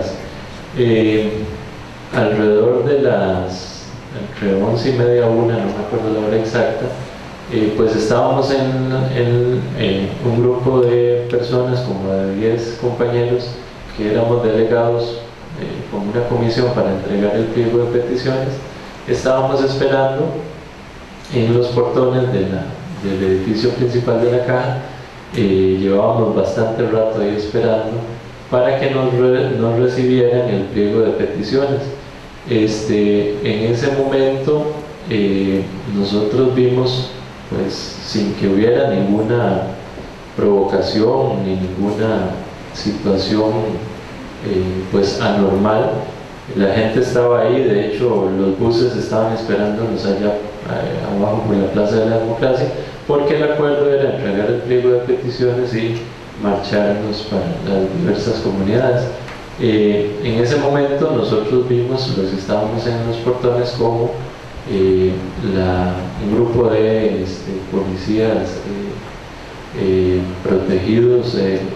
Alrededor de entre 11:30 a 1, no me acuerdo la hora exacta, pues estábamos en un grupo de personas, como de 10 compañeros, que éramos delegados con una comisión para entregar el pliego de peticiones. Estábamos esperando en los portones del edificio principal de la caja. Llevábamos bastante rato ahí esperando para que nos recibieran el pliego de peticiones. En ese momento nosotros vimos, pues sin que hubiera ninguna provocación ni ninguna situación pues anormal, la gente estaba ahí. De hecho, los buses estaban esperándonos allá abajo por la Plaza de la Democracia, porque el acuerdo era entregar el pliego de peticiones y marcharnos para las diversas comunidades. En ese momento nosotros vimos, los que estábamos en los portones, como un grupo de policías protegidos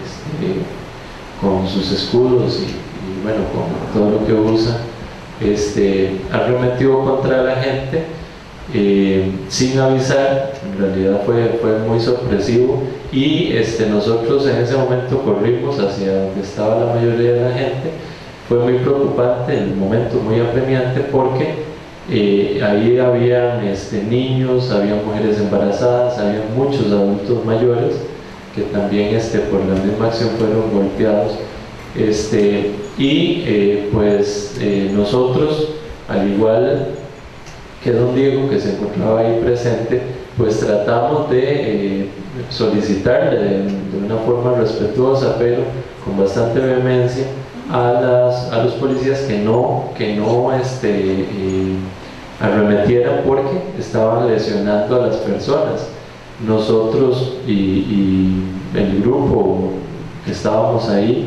con sus escudos y bueno, con todo lo que usa, arremetió contra la gente sin avisar. En realidad fue muy sorpresivo, y nosotros en ese momento corrimos hacia donde estaba la mayoría de la gente. Fue muy preocupante, el momento muy apremiante, porque ahí había niños, había mujeres embarazadas, había muchos adultos mayores que también por la misma acción fueron golpeados. Pues nosotros, al igual que don Diego, que se encontraba ahí presente, pues tratamos de solicitarle de una forma respetuosa, pero con bastante vehemencia, a los policías que no arremetieran, porque estaban lesionando a las personas. Nosotros y el grupo que estábamos ahí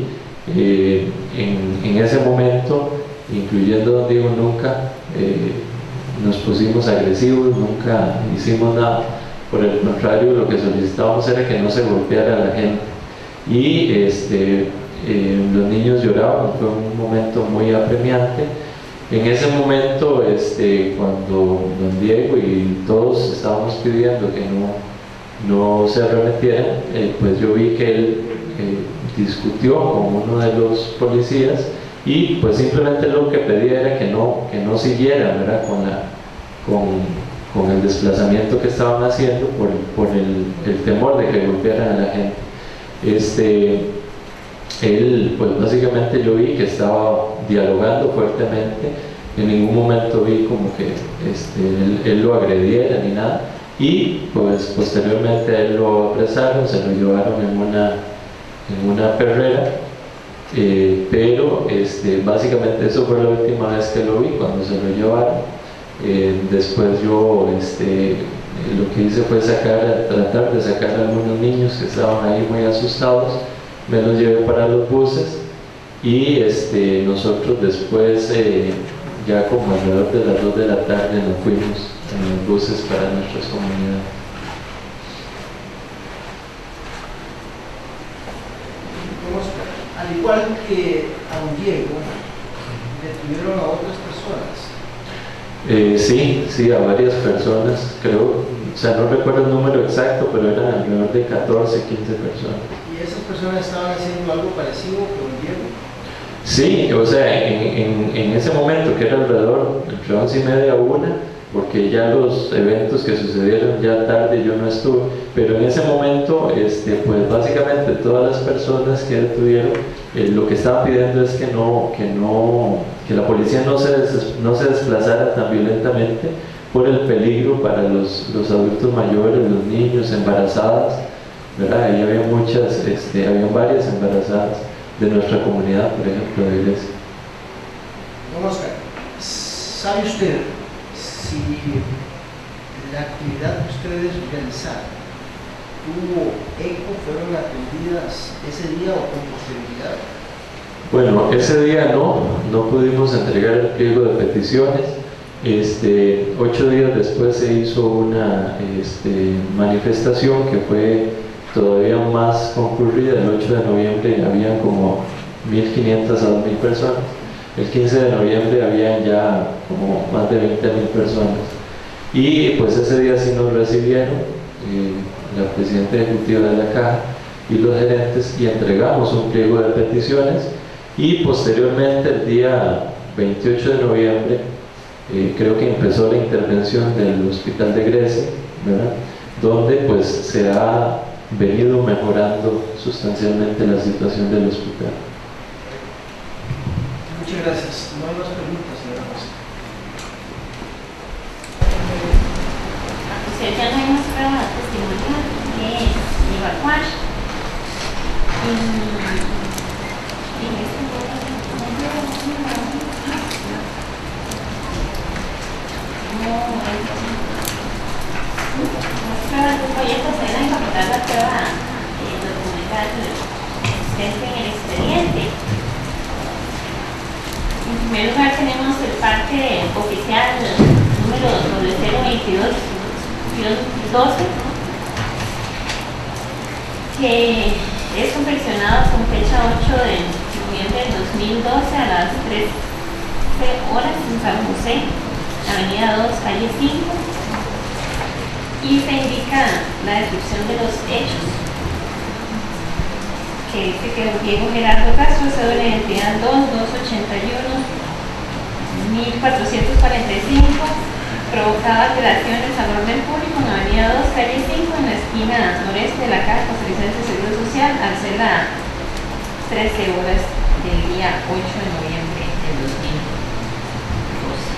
en ese momento, incluyendo don Diego, nunca nos pusimos agresivos, nunca hicimos nada. Por el contrario, lo que solicitábamos era que no se golpeara a la gente. Y los niños lloraban. Fue un momento muy apremiante. En ese momento, cuando don Diego y todos estábamos pidiendo que no se arremetieran, pues yo vi que él discutió con uno de los policías, y pues simplemente lo que pedía era que no siguiera, ¿verdad?, con el desplazamiento que estaban haciendo por el temor de que golpearan a la gente. Él, pues básicamente yo vi que estaba dialogando fuertemente. En ningún momento vi como que él lo agrediera ni nada, y pues posteriormente a él lo apresaron, se lo llevaron en una perrera. Pero básicamente eso fue la última vez que lo vi, cuando se lo llevaron. Después yo lo que hice fue tratar de sacar a algunos niños que estaban ahí muy asustados. Me los llevé para los buses, y nosotros después, ya como alrededor de las 2 de la tarde, nos fuimos en los buses para nuestras comunidades. Al igual que a don Diego, detuvieron a otras personas. Sí, a varias personas, creo, o sea, no recuerdo el número exacto, pero eran alrededor de 14, 15 personas. ¿Y esas personas estaban haciendo algo parecido con don Diego? Sí, o sea, en ese momento, que era alrededor entre 11:30 a 1, porque ya los eventos que sucedieron ya tarde yo no estuve, pero en ese momento, pues básicamente todas las personas que detuvieron, lo que estaban pidiendo es que la policía no se desplazara tan violentamente por el peligro para los adultos mayores, los niños, embarazadas, ¿verdad? Ahí había había varias embarazadas de nuestra comunidad, por ejemplo, de iglesia. Don Oscar, ¿sabe usted si la actividad que ustedes realizaron tuvo eco fueron atendidas ese día o con posterioridad? Bueno, ese día no pudimos entregar el pliego de peticiones. 8 días después se hizo una manifestación que fue todavía más concurrida. El 8 de noviembre había como 1.500 a 2.000 personas. El 15 de noviembre había ya como más de 20.000 personas. Y pues ese día sí nos recibieron la presidenta ejecutiva de la Caja y los gerentes, y entregamos un pliego de peticiones. Y posteriormente, el día 28 de noviembre, creo que empezó la intervención del Hospital de Grecia, ¿verdad?, donde pues se ha venido mejorando sustancialmente la situación del hospital. Muchas gracias. No hay más preguntas, señora Rosa. Usted ya no hay más prueba testimonial que evacuar. Las pruebas de proyectos serán ejecutar la prueba documental existente en el expediente. En primer lugar tenemos el parte oficial número 022-12, que es confeccionado con fecha 8 de noviembre del 2012 a las 13 horas en San José, Avenida 2, calle 5, y se indica la descripción de los hechos, que dice que don Diego Gerardo Castro, cédula de identidad 2-281-1445, provocaba alteraciones al orden público en Avenida 2, calle 5, en la esquina noreste de la Caja Costarricense de Seguro Social, al ser las 13 horas del día 8 de noviembre del 2012.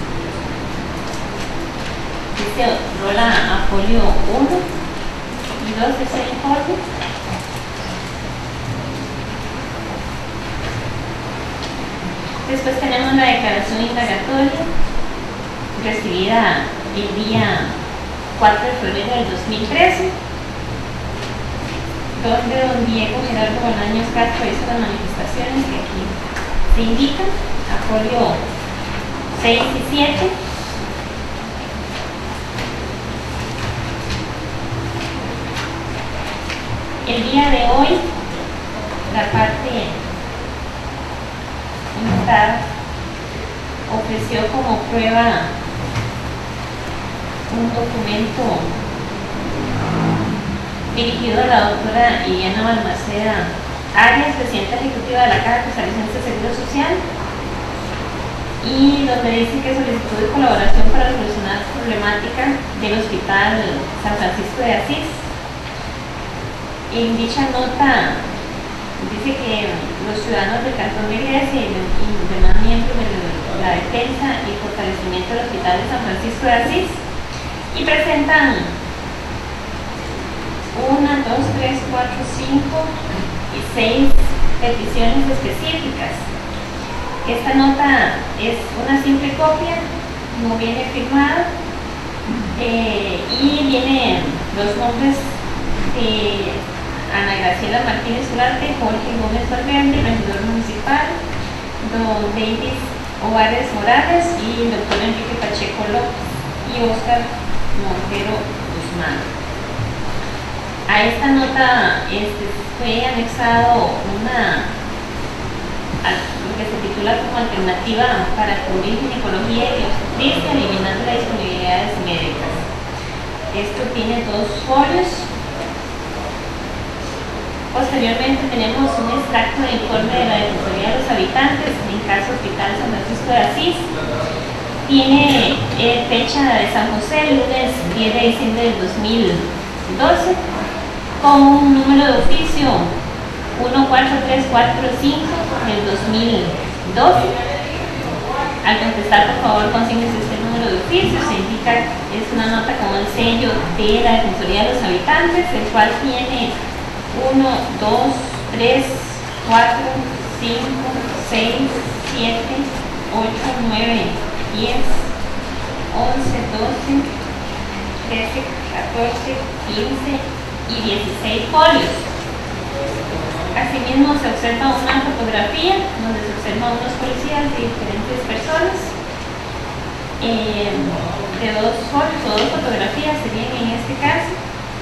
Dice rola a folio 1 y 2 de ese informe. Después tenemos la declaración indagatoria recibida el día 4 de febrero del 2013, donde don Diego Gerardo Bolaños Castro hizo las manifestaciones que aquí se indican, a folio 6 y 7. El día de hoy, la parte imputada ofreció como prueba un documento dirigido a la doctora Iliana Balmaceda Arias, presidenta ejecutiva de la Caja Costarricense de Seguro Social, y donde dice que solicitud de colaboración para solucionar la problemática del Hospital San Francisco de Asís. En dicha nota dice que los ciudadanos del Cantón de Grecia y demás miembros de la defensa y fortalecimiento del Hospital de San Francisco de Asís, y presentan 1, 2, 3, 4, 5 y 6 peticiones específicas. Esta nota es una simple copia, no viene firmada, y vienen los nombres de Ana Graciela Martínez Ugarte, Jorge Gómez Valverde, regidor municipal, don Davis Ovares Morales y el doctor Enrique Pacheco López y Óscar Montero Guzmán. A esta nota fue anexado lo que se titula como alternativa para cubrir ginecología y obstetricia, eliminando las disponibilidades médicas. Esto tiene 2 folios. Posteriormente tenemos un extracto de informe de la Defensoría de los Habitantes en caso Hospital San Francisco de Asís. Tiene fecha de San José, el lunes 10 de diciembre del 2012, con un número de oficio 14345 del 2012. Al contestar, por favor, consíguese este número de oficio. Se indica que es una nota con el sello de la Defensoría de los Habitantes, el cual tiene 1, 2, 3, 4, 5, 6, 7, 8, 9, 10, 11, 12, 13, 14, 15, y 16 folios. Asimismo se observa una fotografía donde se observan unos policías de diferentes personas, de 2 folios o 2 fotografías serían en este caso.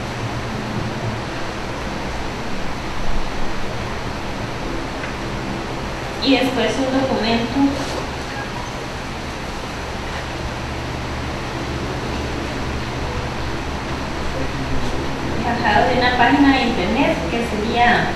Y después un documento bajado de una página de internet que sería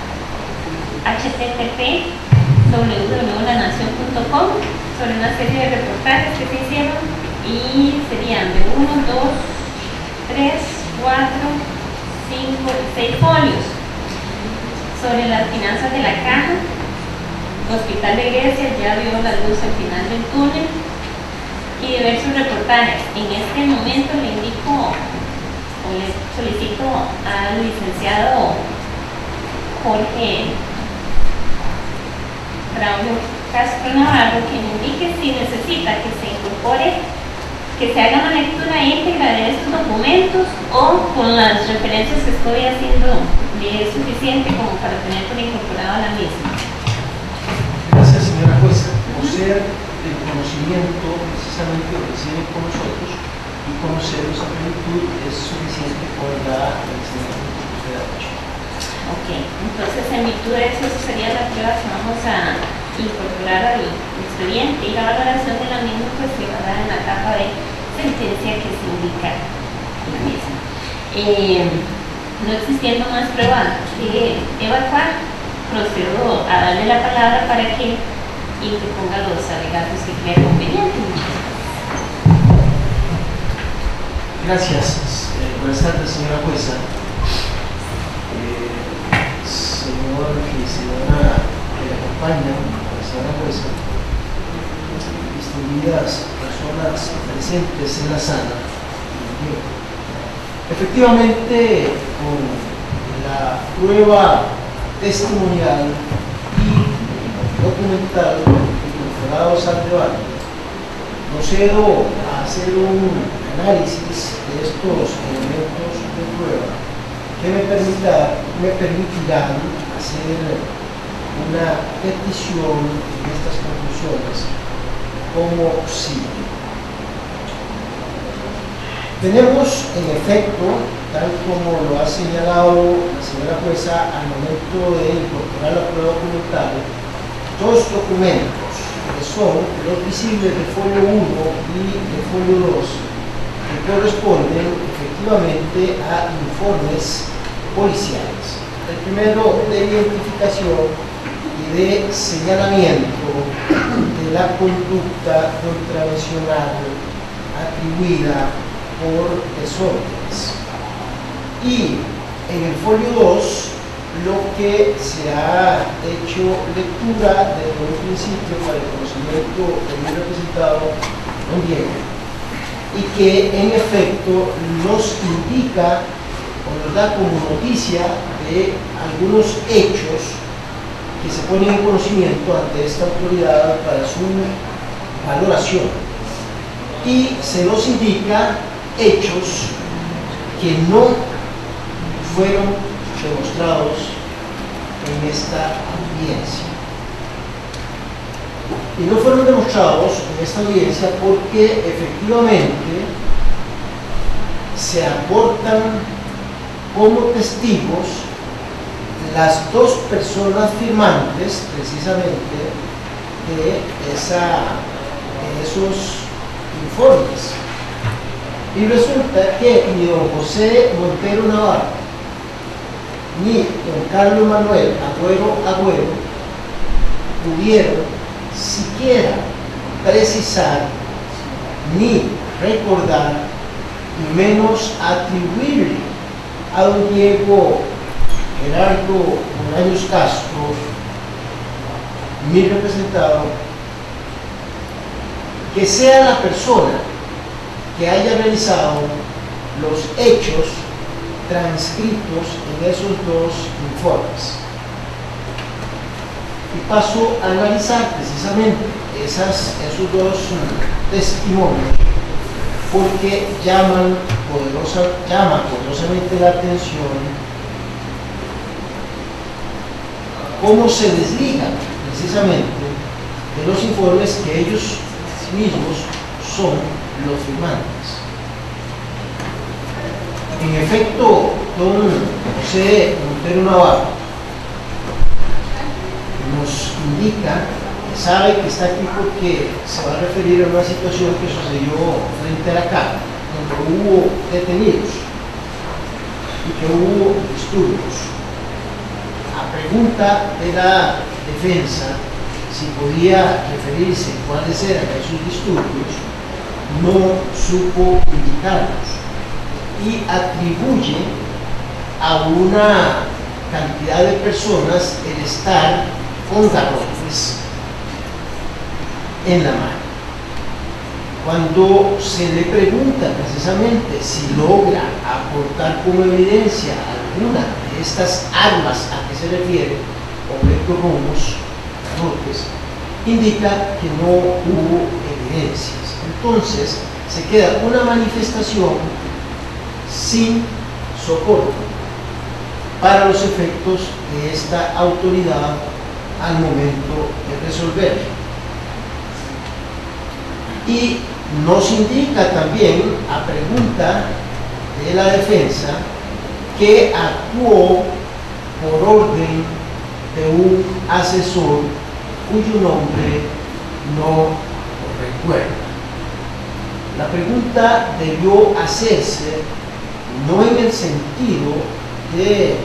http://www.lanacion.com sobre una serie de reportajes que se hicieron y serían de 1, 2, 3, 4, 5 y 6 folios sobre las finanzas de la caja. Hospital de Grecia ya vio la luz al final del túnel y diversos reportajes. En este momento le indico o le solicito al licenciado Jorge Braulio Castro Navarro que me indique si necesita que se incorpore, que se haga una lectura íntegra de estos documentos o con las referencias que estoy haciendo le es suficiente como para tener por incorporado a la misma. Gracias, señora jueza. Conocer el conocimiento precisamente lo recibe con nosotros y conocer esa plenitud es suficiente con la enseñanza que usted ha hecho. Ok, entonces en virtud de eso sería la prueba que vamos a incorporar al expediente y la valoración de la misma pues se va a dar en la etapa de sentencia que se indica en la misma. No existiendo más prueba que evacuar, procedo a darle la palabra para que interponga los alegatos que crea conveniente. Gracias. Buenas tardes, señora jueza. Señor y señora que le acompañan, señora jueza, distinguidas personas presentes en la sala. Efectivamente, con la prueba testimonial y documental incorporados al debate, procedo a hacer un análisis de estos elementos de prueba que me permitirán hacer una petición de estas conclusiones como sigue. Tenemos en efecto, tal como lo ha señalado la señora jueza al momento de incorporar la prueba documental, 2 documentos que son los visibles de folio 1 y de folio 2 que corresponden efectivamente a informes policiales. El primero de identificación y de señalamiento de la conducta contravencional atribuida por desórdenes. Y en el folio 2 lo que se ha hecho lectura desde un principio para el conocimiento de mi representado Don Diego, y que en efecto nos indica o nos da como noticia de algunos hechos que se ponen en conocimiento ante esta autoridad para su valoración, y se nos indica hechos que no fueron demostrados en esta audiencia. Y no fueron demostrados en esta audiencia porque efectivamente se aportan como testigos las 2 personas firmantes precisamente de esos informes. Y resulta que ni don José Montero Navarro ni don Carlos Manuel Agüero pudieron siquiera precisar ni recordar y menos atribuirle a don Diego Gerardo Bolaños Castro, mi representado, que sea la persona que haya realizado los hechos transcritos en esos 2 informes. Y paso a analizar precisamente esos 2 testimonios porque llama poderosamente la atención cómo se desligan precisamente de los informes que ellos mismos son los firmantes. En efecto, don José Montero Navarro nos indica que sabe que está aquí porque se va a referir a una situación que sucedió frente a la caja, donde hubo detenidos y que hubo disturbios. A pregunta de la defensa si podía referirse cuáles eran esos disturbios, no supo indicarlos y atribuye a una cantidad de personas el estar con garrotes en la mano. Cuando se le pregunta precisamente si logra aportar como evidencia alguna de estas armas a que se refiere, objetos rombos, garrotes, indica que no hubo evidencias. Entonces se queda una manifestación sin soporte para los efectos de esta autoridad al momento de resolver. Y nos indica también, a pregunta de la defensa, que actuó por orden de un asesor cuyo nombre no recuerda. La pregunta debió hacerse no en el sentido de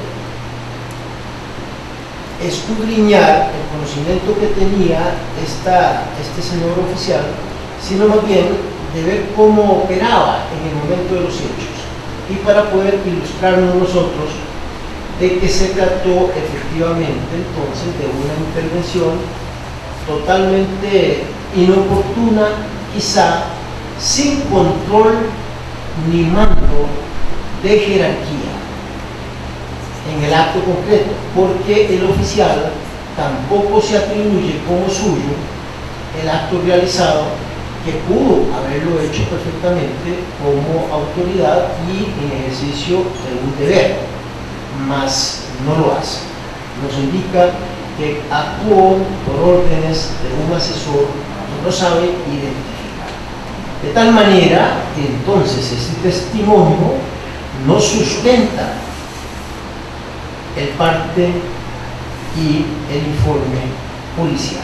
escudriñar el conocimiento que tenía este señor oficial, sino más bien de ver cómo operaba en el momento de los hechos y para poder ilustrarnos nosotros de que se trató efectivamente entonces de una intervención totalmente inoportuna, quizá sin control ni mando de jerarquía en el acto concreto, porque el oficial tampoco se atribuye como suyo el acto realizado, que pudo haberlo hecho perfectamente como autoridad y en ejercicio de un deber, mas no lo hace. Nos indica que actuó por órdenes de un asesor que no sabe identificar. De tal manera que entonces este testimonio no sustenta el parte y el informe policial.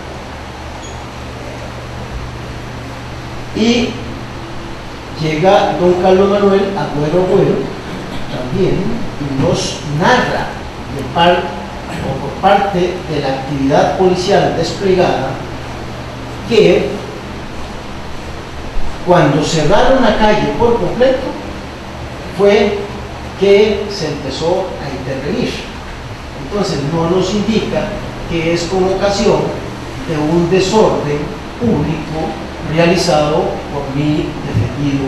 Y llega don Carlos Manuel Agüero también y nos narra por parte de la actividad policial desplegada que cuando cerraron la calle por completo fue que se empezó a intervenir. Entonces no nos indica que es con ocasión de un desorden público realizado por mi defendido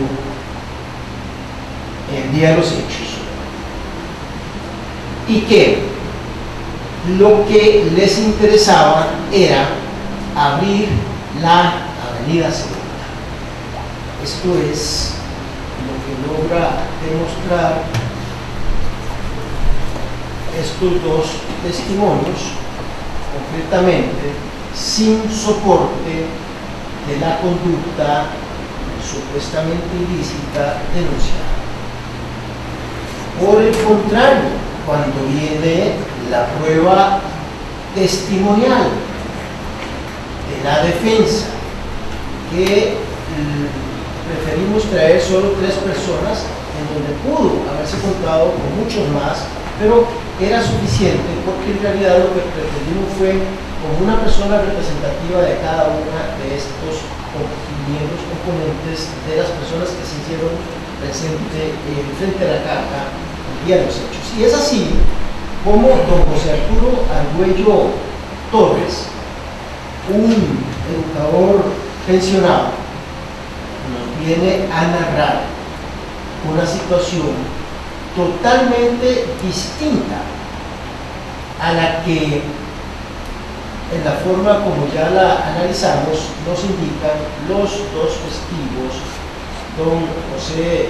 el día de los hechos, y que lo que les interesaba era abrir la avenida Segunda. Esto es lo que logra demostrar estos dos testimonios, concretamente sin soporte de la conducta supuestamente ilícita denunciada. Por el contrario, cuando viene la prueba testimonial de la defensa, que preferimos traer solo 3 personas, en donde pudo haberse contado con muchos más, pero era suficiente porque en realidad lo que preferimos fue como una persona representativa de cada una de estos miembros componentes de las personas que se hicieron presente frente a la caja el día de los hechos. Y es así como don José Arturo Argüello Torres, un educador pensionado, nos viene a narrar una situación totalmente distinta a la que en la forma como ya la analizamos nos indican los 2 testigos, don José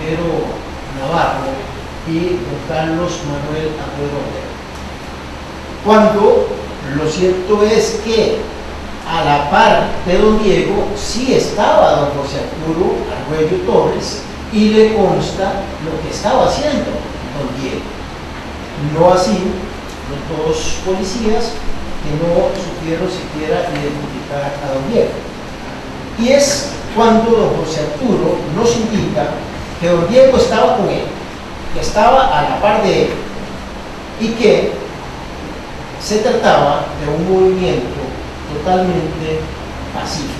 Montero Navarro y don Carlos Manuel Agüero. cuando lo cierto es que a la par de don Diego sí estaba don José Arturo Argüello Torres y le consta lo que estaba haciendo don Diego. No así los dos policías que no supieron siquiera identificar a don Diego. Y es cuando don José Arturo nos indica que don Diego estaba con él, que estaba a la par de él y que se trataba de un movimiento totalmente pacífico.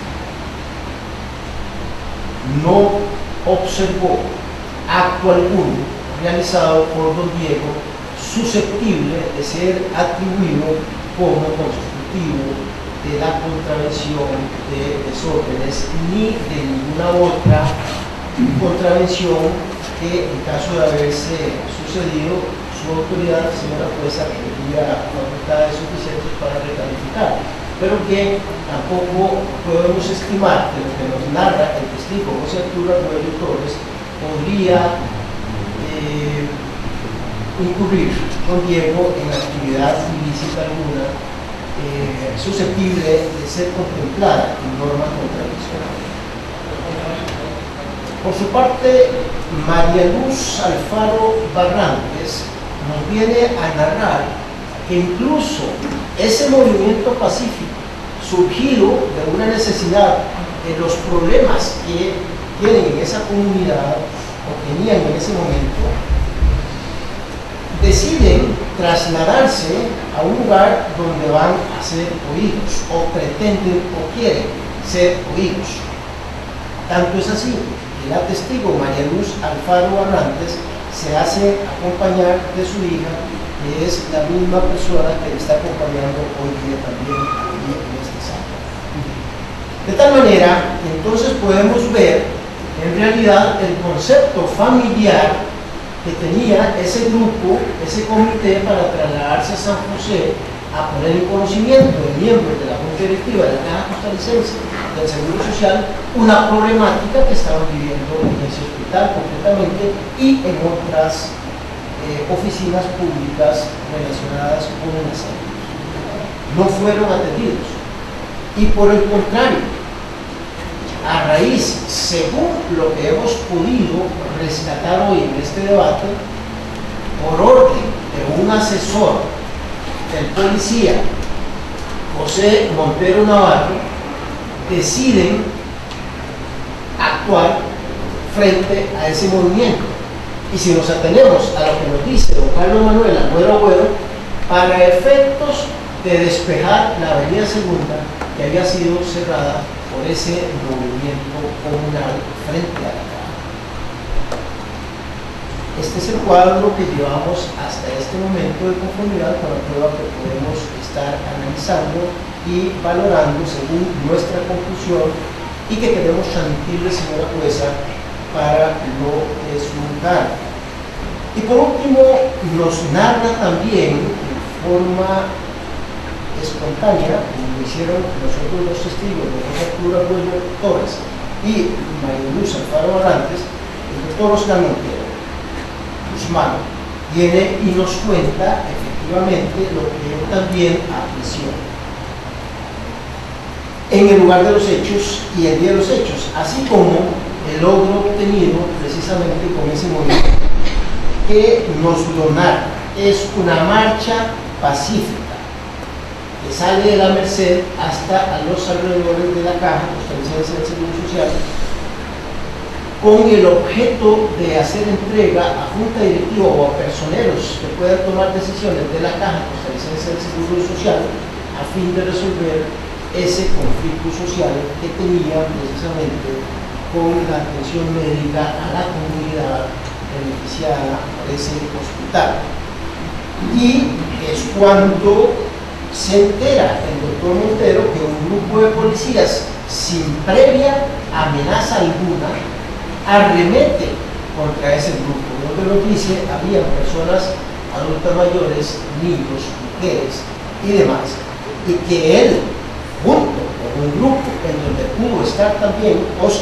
No observó acto alguno realizado por don Diego susceptible de ser atribuido como constitutivo de la contravención de desórdenes ni de ninguna otra contravención que, en caso de haberse sucedido, su autoridad, señora jueza, tendría facultades suficientes para recalificar, pero que tampoco podemos estimar que lo que nos narra el testigo José Arturo Argüello Torres podría incurrir con Diego en actividad ilícita alguna susceptible de ser contemplada en norma contravencional. Por su parte, María Luz Alfaro Barrantes nos viene a narrar que incluso ese movimiento pacífico, surgido de una necesidad de los problemas que tienen en esa comunidad o tenían en ese momento, deciden trasladarse a un lugar donde van a ser oídos o pretenden o quieren ser oídos. Tanto es así que la testigo María Luz Alfaro Barrantes se hace acompañar de su hija, que es la misma persona que le está acompañando hoy día también aquí en este salón. De tal manera, entonces podemos ver en realidad el concepto familiar que tenía ese grupo, ese comité para trasladarse a San José a poner en conocimiento de miembros de la Junta Directiva de la Caja Costarricense del Seguro Social una problemática que estaban viviendo en ese hospital concretamente y en otras oficinas públicas relacionadas con la salud. No fueron atendidos y por el contrario, a raíz, según lo que hemos podido rescatar hoy en este debate, por orden de un asesor del policía, José Montero Navarro, deciden actuar frente a ese movimiento. Y si nos atenemos a lo que nos dice don Carlos Manuel Agüero Agüero, para efectos de despejar la avenida Segunda, que había sido cerrada por ese movimiento comunal frente a la caja. Este es el cuadro que llevamos hasta este momento de conformidad con la prueba que podemos estar analizando y valorando según nuestra conclusión y que queremos transmitirle, señora jueza, para lo de su lugar. Y por último, nos narra también en forma espontánea, como lo hicieron los otros dos testigos, el doctor Arturo Argüello Torres y María Luz Alfaro Barrantes, el doctor Oscar Montero Guzmán viene y nos cuenta efectivamente lo que él también apreció en el lugar de los hechos y el día de los hechos, así como el logro obtenido precisamente con ese movimiento que nos lo narra. Es una marcha pacífica que sale de la Merced hasta a los alrededores de la Caja Costarricense del Seguro Social, con el objeto de hacer entrega a junta directiva o a personeros que puedan tomar decisiones de la Caja Costarricense del Seguro Social a fin de resolver ese conflicto social que tenía precisamente con la atención médica a la comunidad beneficiada por ese hospital. Y es cuando se entera el doctor Montero que un grupo de policías sin previa amenaza alguna arremete contra ese grupo. Donde nos dice, había personas adultas mayores, niños, mujeres y demás, y que él, junto con un grupo en donde pudo estar también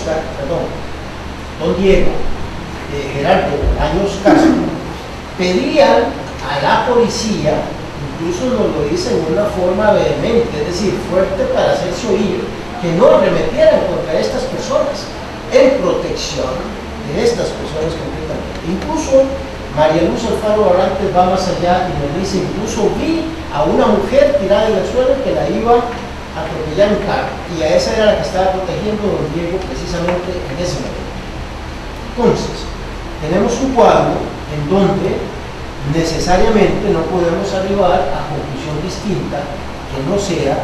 don Diego, Gerardo Bolaños Castro, pedían a la policía incluso nos lo dice en una forma vehemente, es decir, fuerte para hacerse oír, que no arremetieran contra estas personas, en protección de estas personas concretamente. Incluso María Luz Alfaro Barrantes va más allá y nos dice, incluso vi a una mujer tirada en el suelo que la iba a atropellar un carro, y a esa era la que estaba protegiendo don Diego precisamente en ese momento. Entonces, tenemos un cuadro en donde necesariamente no podemos arribar a conclusión distinta que no sea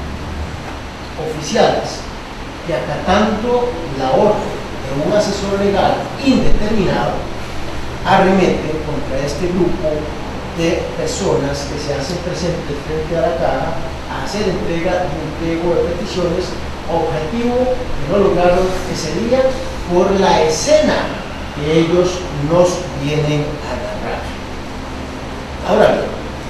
oficiales, que acatando la orden de un asesor legal indeterminado arremete contra este grupo de personas que se hacen presentes frente a la caja a hacer entrega de un pliego de peticiones, objetivo que no lograron ese día por la escena que ellos nos vienen a narrar. Ahora bien,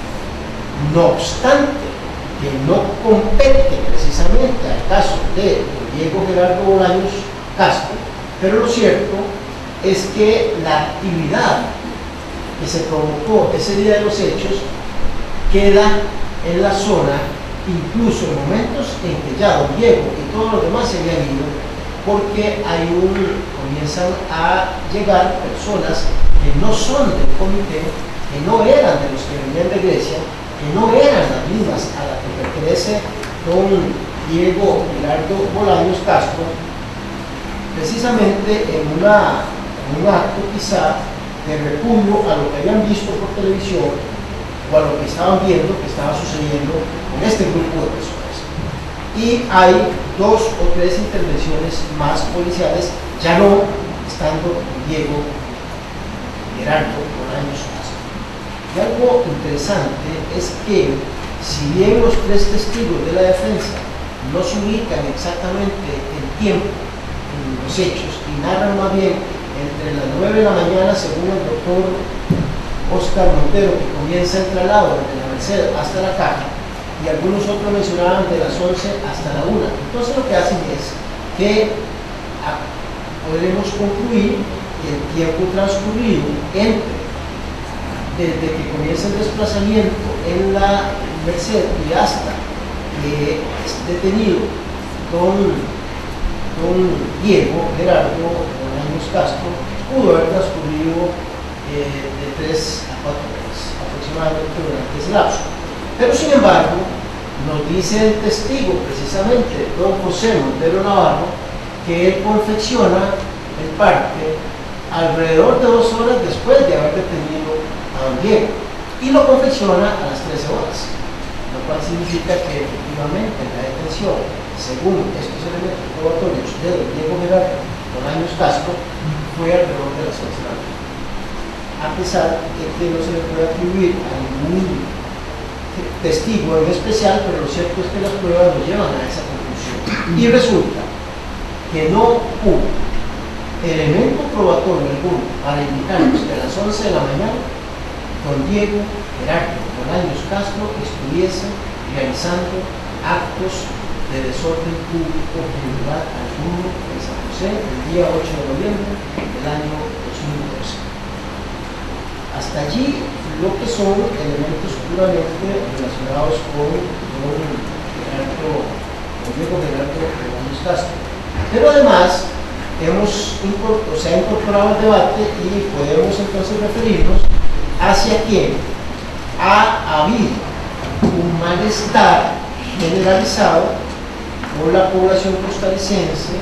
no obstante que no compete precisamente al caso de Diego Gerardo Bolaños Castro, pero lo cierto es que la actividad que se provocó ese día de los hechos queda en la zona, incluso en momentos en que ya don Diego y todos los demás se habían ido, porque comienzan a llegar personas que no son del comité, que no eran de los que venían de Grecia, que no eran las mismas a las que pertenece don Diego Gerardo Bolaños Castro, precisamente en un acto quizá de repudio a lo que habían visto por televisión o a lo que estaban viendo que estaba sucediendo con este grupo de personas. Y hay 2 o 3 intervenciones más policiales, ya no estando Diego Gerardo Bolaños Castro. Y algo interesante es que, si bien los 3 testigos de la defensa no se ubican exactamente en tiempo en los hechos y narran más bien entre las 9 de la mañana, según el doctor Oscar Montero, que comienza el traslado desde la Merced hasta la caja, y algunos otros mencionaban de las 11 hasta la 1. Entonces lo que hacen es que podremos concluir que el tiempo transcurrido desde que comienza el desplazamiento en la Merced y hasta que es detenido don Diego Gerardo Bolaños Castro, pudo haber transcurrido de 3 a 4 horas aproximadamente durante ese lapso. Pero sin embargo, nos dice el testigo, precisamente don José Montero Navarro, que él confecciona el parte alrededor de 2 horas después de haber detenido a don Diego, y lo confecciona a las 13 horas, lo cual significa que efectivamente la detención, según estos elementos probatorios de don Diego Gerardo Bolaños Castro, fue alrededor de las 11 de la noche, a pesar de que no se le puede atribuir a ningún testigo en especial, pero lo cierto es que las pruebas nos llevan a esa conclusión. Y resulta que no hubo elemento probatorio alguno para indicarnos que a las 11 de la mañana don Diego Gerardo Bolaños Castro estuviese realizando actos de desorden público en lugar alguno en San José el día 8 de noviembre del año 2012. Hasta allí lo que son elementos puramente relacionados con don Diego Gerardo Bolaños Castro. Pero además se ha incorporado al debate y podemos entonces referirnos hacia que ha habido un malestar generalizado por la población costarricense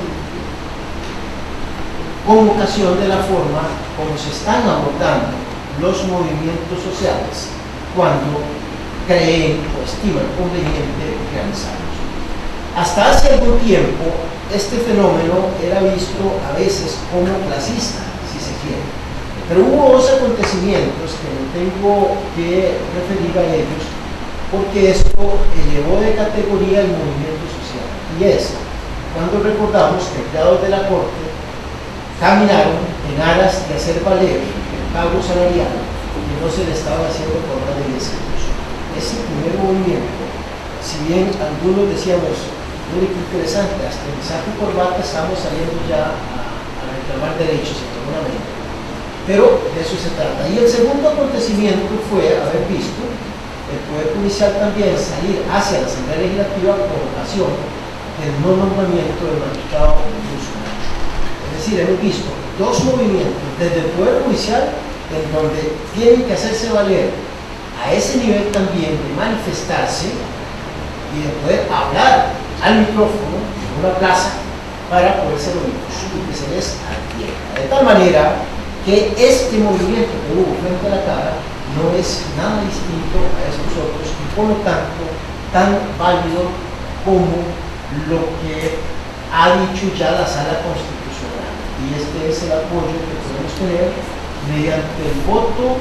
con ocasión de la forma como se están abordando los movimientos sociales cuando creen o estiman conveniente realizarlos. Hasta hace algún tiempo este fenómeno era visto a veces como clasista, si se quiere, pero hubo 2 acontecimientos que me tengo que referir a ellos porque esto elevó de categoría el movimiento social, y es cuando recordamos que empleados de la Corte caminaron en aras de hacer valer el pago salarial que no se le estaba haciendo por la ley de servicios. Ese primer movimiento, si bien algunos decíamos, muy interesante, hasta en saco y corbata estamos saliendo ya a reclamar derechos seguramente, pero de eso se trata. Y el segundo acontecimiento fue haber visto el Poder Judicial también salir hacia la Asamblea Legislativa con ocasión del no nombramiento del magistrado funcionario. Es decir, hemos visto dos movimientos desde el Poder Judicial en donde tienen que hacerse valer a ese nivel también de manifestarse y de poder hablar al micrófono en una plaza para poder ser oídos y que se les atienda. De tal manera que este movimiento que hubo frente a la Cámara no es nada distinto a estos otros y por lo tanto tan válido como lo que ha dicho ya la Sala Constitucional. Y este es el apoyo que podemos tener mediante el voto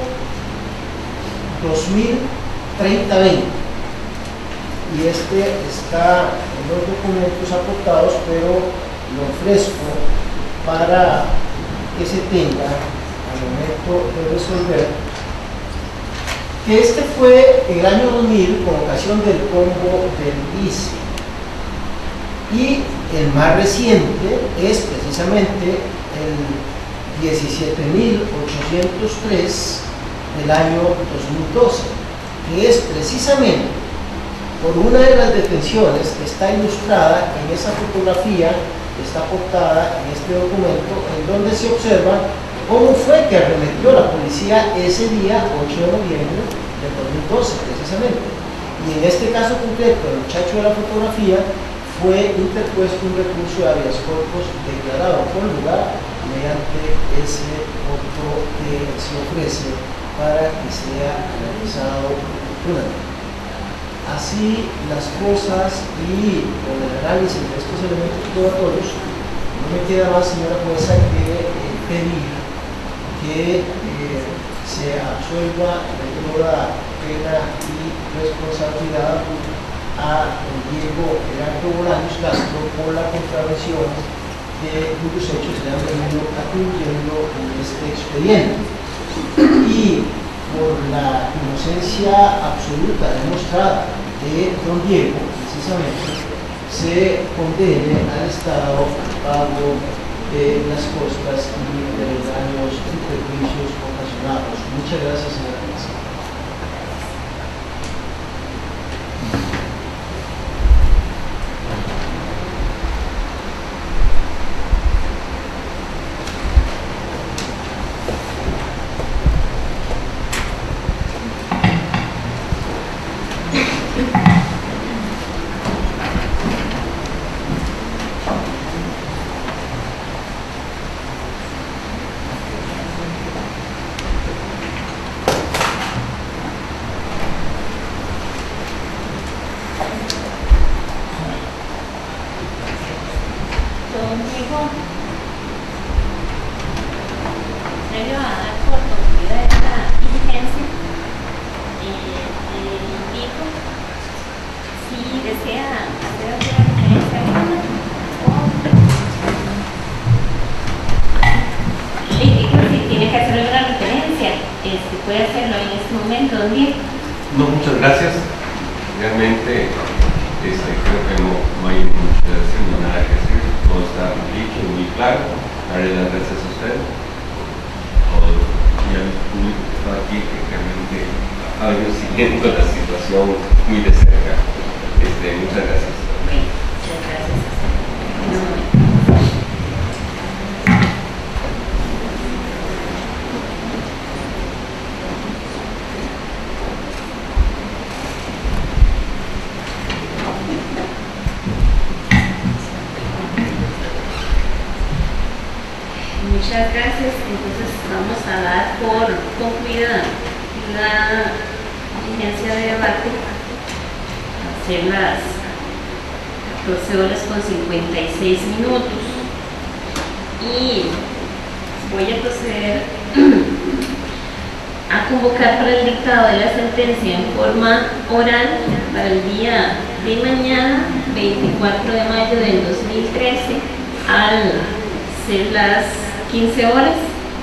2030-20. Y este está en los documentos aportados, pero lo ofrezco para que se tenga al momento de resolver que este fue el año 2000 con ocasión del combo del ICE y el más reciente es precisamente el 17.803 del año 2012, que es precisamente por una de las detenciones que está ilustrada en esa fotografía que está aportada en este documento, en donde se observa cómo fue que arremetió la policía ese día 8 de noviembre del 2012 precisamente. Y en este caso concreto, el muchacho de la fotografía fue interpuesto un recurso de habeas corpus declarado por lugar mediante ese voto que se ofrece para que sea analizado oportunamente. Así las cosas y con el análisis de estos elementos probatorios, no me queda más, señora jueza, que pedir que se absuelva de toda pena y responsabilidad a Diego Gerardo Bolaños Castro por la contravención de cuyos hechos se han venido atribuyendo en este expediente y por la inocencia absoluta demostrada de don Diego, precisamente, se condene al Estado al pago de las costas y de los daños y perjuicios ocasionados. Muchas gracias, señora jueza. Puede hacerlo en este momento, don Diego. No, muchas gracias. Realmente creo que no hay nada que hacer. Todo está dicho, muy claro. Darle las gracias a usted y al público que está aquí, que realmente ha venido siguiendo la situación muy de cerca. Muchas gracias. Muchas gracias. Muchas gracias. Entonces vamos a dar por concluida la diligencia de debate. Hacer las 14 horas con 56 minutos. Y voy a proceder a convocar para el dictado de la sentencia en forma oral para el día de mañana, 24 de mayo del 2013, al ser las 15 horas.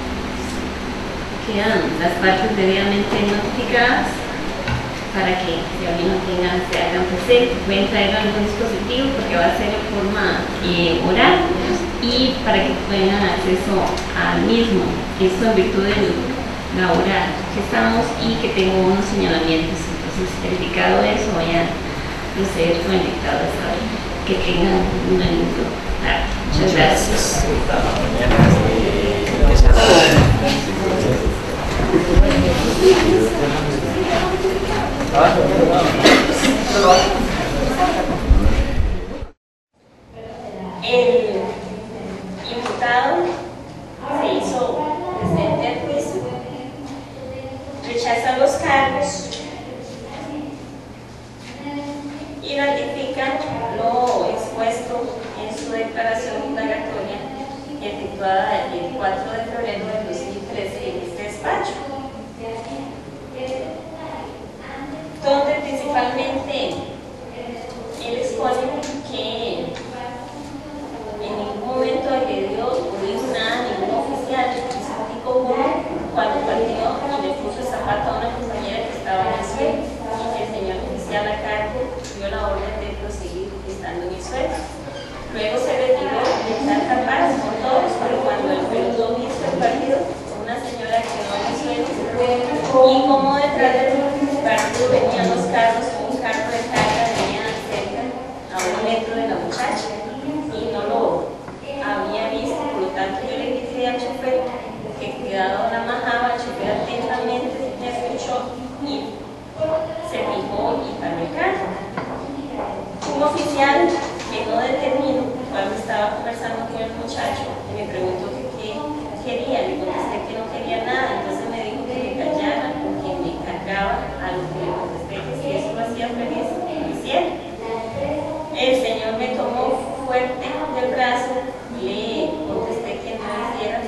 Quedan las partes debidamente notificadas para que si alguien no tenga, se hagan presente. Pueden traer algún dispositivo porque va a ser en forma oral y para que tengan acceso al mismo. Esto en virtud de la hora que estamos y que tengo unos señalamientos. Entonces, verificado eso, voy a proceder con el dictado de esta ley. Que tengan un lindo tarde. Muchas gracias. El imputado se hizo presente al juicio, rechaza los cargos y ratifica lo expuesto en su declaración indagatoria efectuada el 4 de febrero del 2013 en este despacho, donde principalmente él expone que en ningún momento agredió o dijo nada a ningún oficial, explicó cómo cuando partió y le puso el zapato a una compañera que estaba en el suelo y que el señor oficial a cargo dio la orden de proseguir estando en el suelo. Luego se retiró de estar tapadas con todos, pero cuando el pelotón hizo el partido, una señora quedó en el suelo y como detrás del partido venían los carros, un carro de carga venía cerca a 1 metro de la muchacha y no lo había visto, por lo tanto yo le dije al chofer que cuidado la majaba, el chofer atentamente me escuchó y se fijó y paró el carro. Un oficial que no determinó cuando estaba conversando con el muchacho y me preguntó que qué quería, le contesté que no quería nada, entonces me dijo que me callara porque me cargaba a lo que le contesté que si eso lo hacía feliz, lo hiciera. El señor me tomó fuerte del brazo y le contesté que no lo hiciera,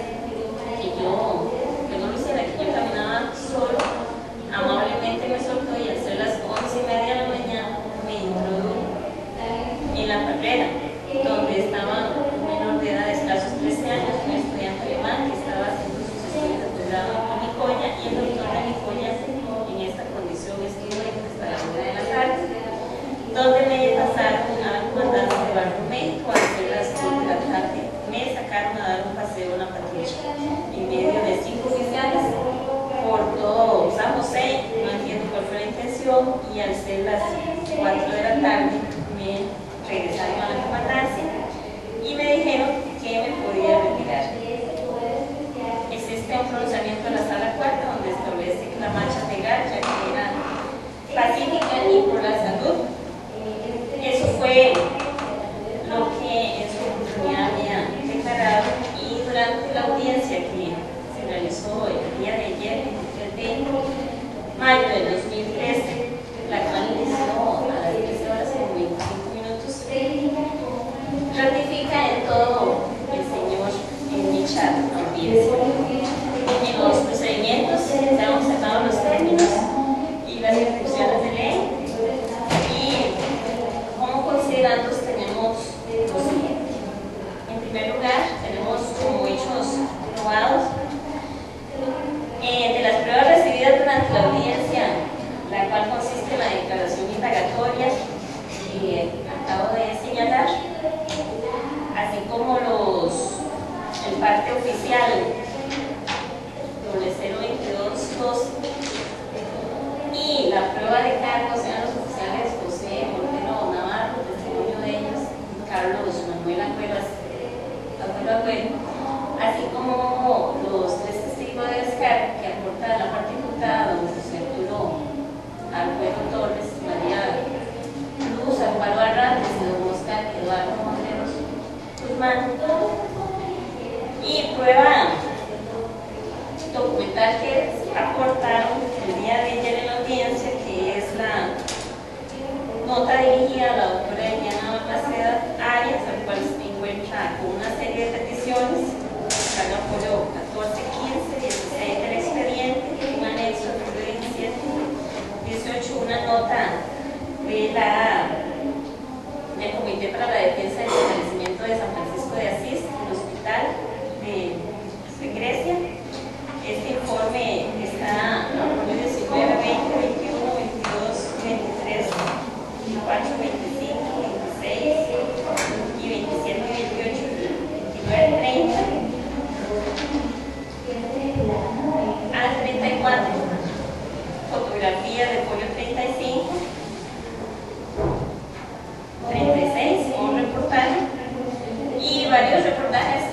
que no lo hiciera, que yo caminaba solo. Amablemente me soltó y al ser las 11:30 de la mañana me introdujo en la carrera, donde estaba un menor de edad de escasos 13 años, un estudiante alemán que estaba haciendo sus estudios de posgrado en Nicoya, y el doctor de Nicoya en esta condición estuvo hasta la 1 de la tarde, donde me pasaron a la comandancia de Barromé, a hacer las 2 de la tarde, me sacaron a dar un paseo en la patrulla, en medio de 5 oficiales, por todo San José, no entiendo cuál fue la intención, y al ser las 4 de la tarde, me regresaron a la comandancia y me dijeron que me podía retirar. Existe un pronunciamiento en la sala cuarta donde establece que la marcha legal ya que era pacífica y por la salud. Eso fue lo que en su oportunidad había declarado, y durante la audiencia que se realizó el día de ayer, el 20 de mayo del 2013, la cual inició a las 13 horas con 25 minutos, ratifica en todo el señor en dicha audiencia. En los procedimientos se han observado los términos y las instrucciones de ley, y como considerandos tenemos lo siguiente. En primer lugar, tenemos como hechos probados de las pruebas recibidas durante la audiencia, la cual consiste en la declaración indagatoria que acabo de señalar, así como el parte oficial W022-2 y la prueba de cargos sean los oficiales José Moreno Navarro, testimonio de ellos, Carlos Manuel Agüero, así como los 3 testigos de descarga que aporta la parte imputada, don José Arturo Agüero Torres, María Luz Amparo Arrantes y don Oscar Eduardo Monteros Guzmán, y prueba documental que aportaron el día de ayer en la audiencia, que es la nota dirigida a la doctora Eliana Balmaceda Arias, al cual se encuentra con una serie de peticiones, carga folio 14, 15, 16 del expediente, un anexo al folio 17, 18, una nota del Comité para la Defensa del Establecimiento de San Francisco de Asís, el Hospital de Grecia. Este informe está a folio 19, 20, 21, 22, 23, 24, 25, varios reportajes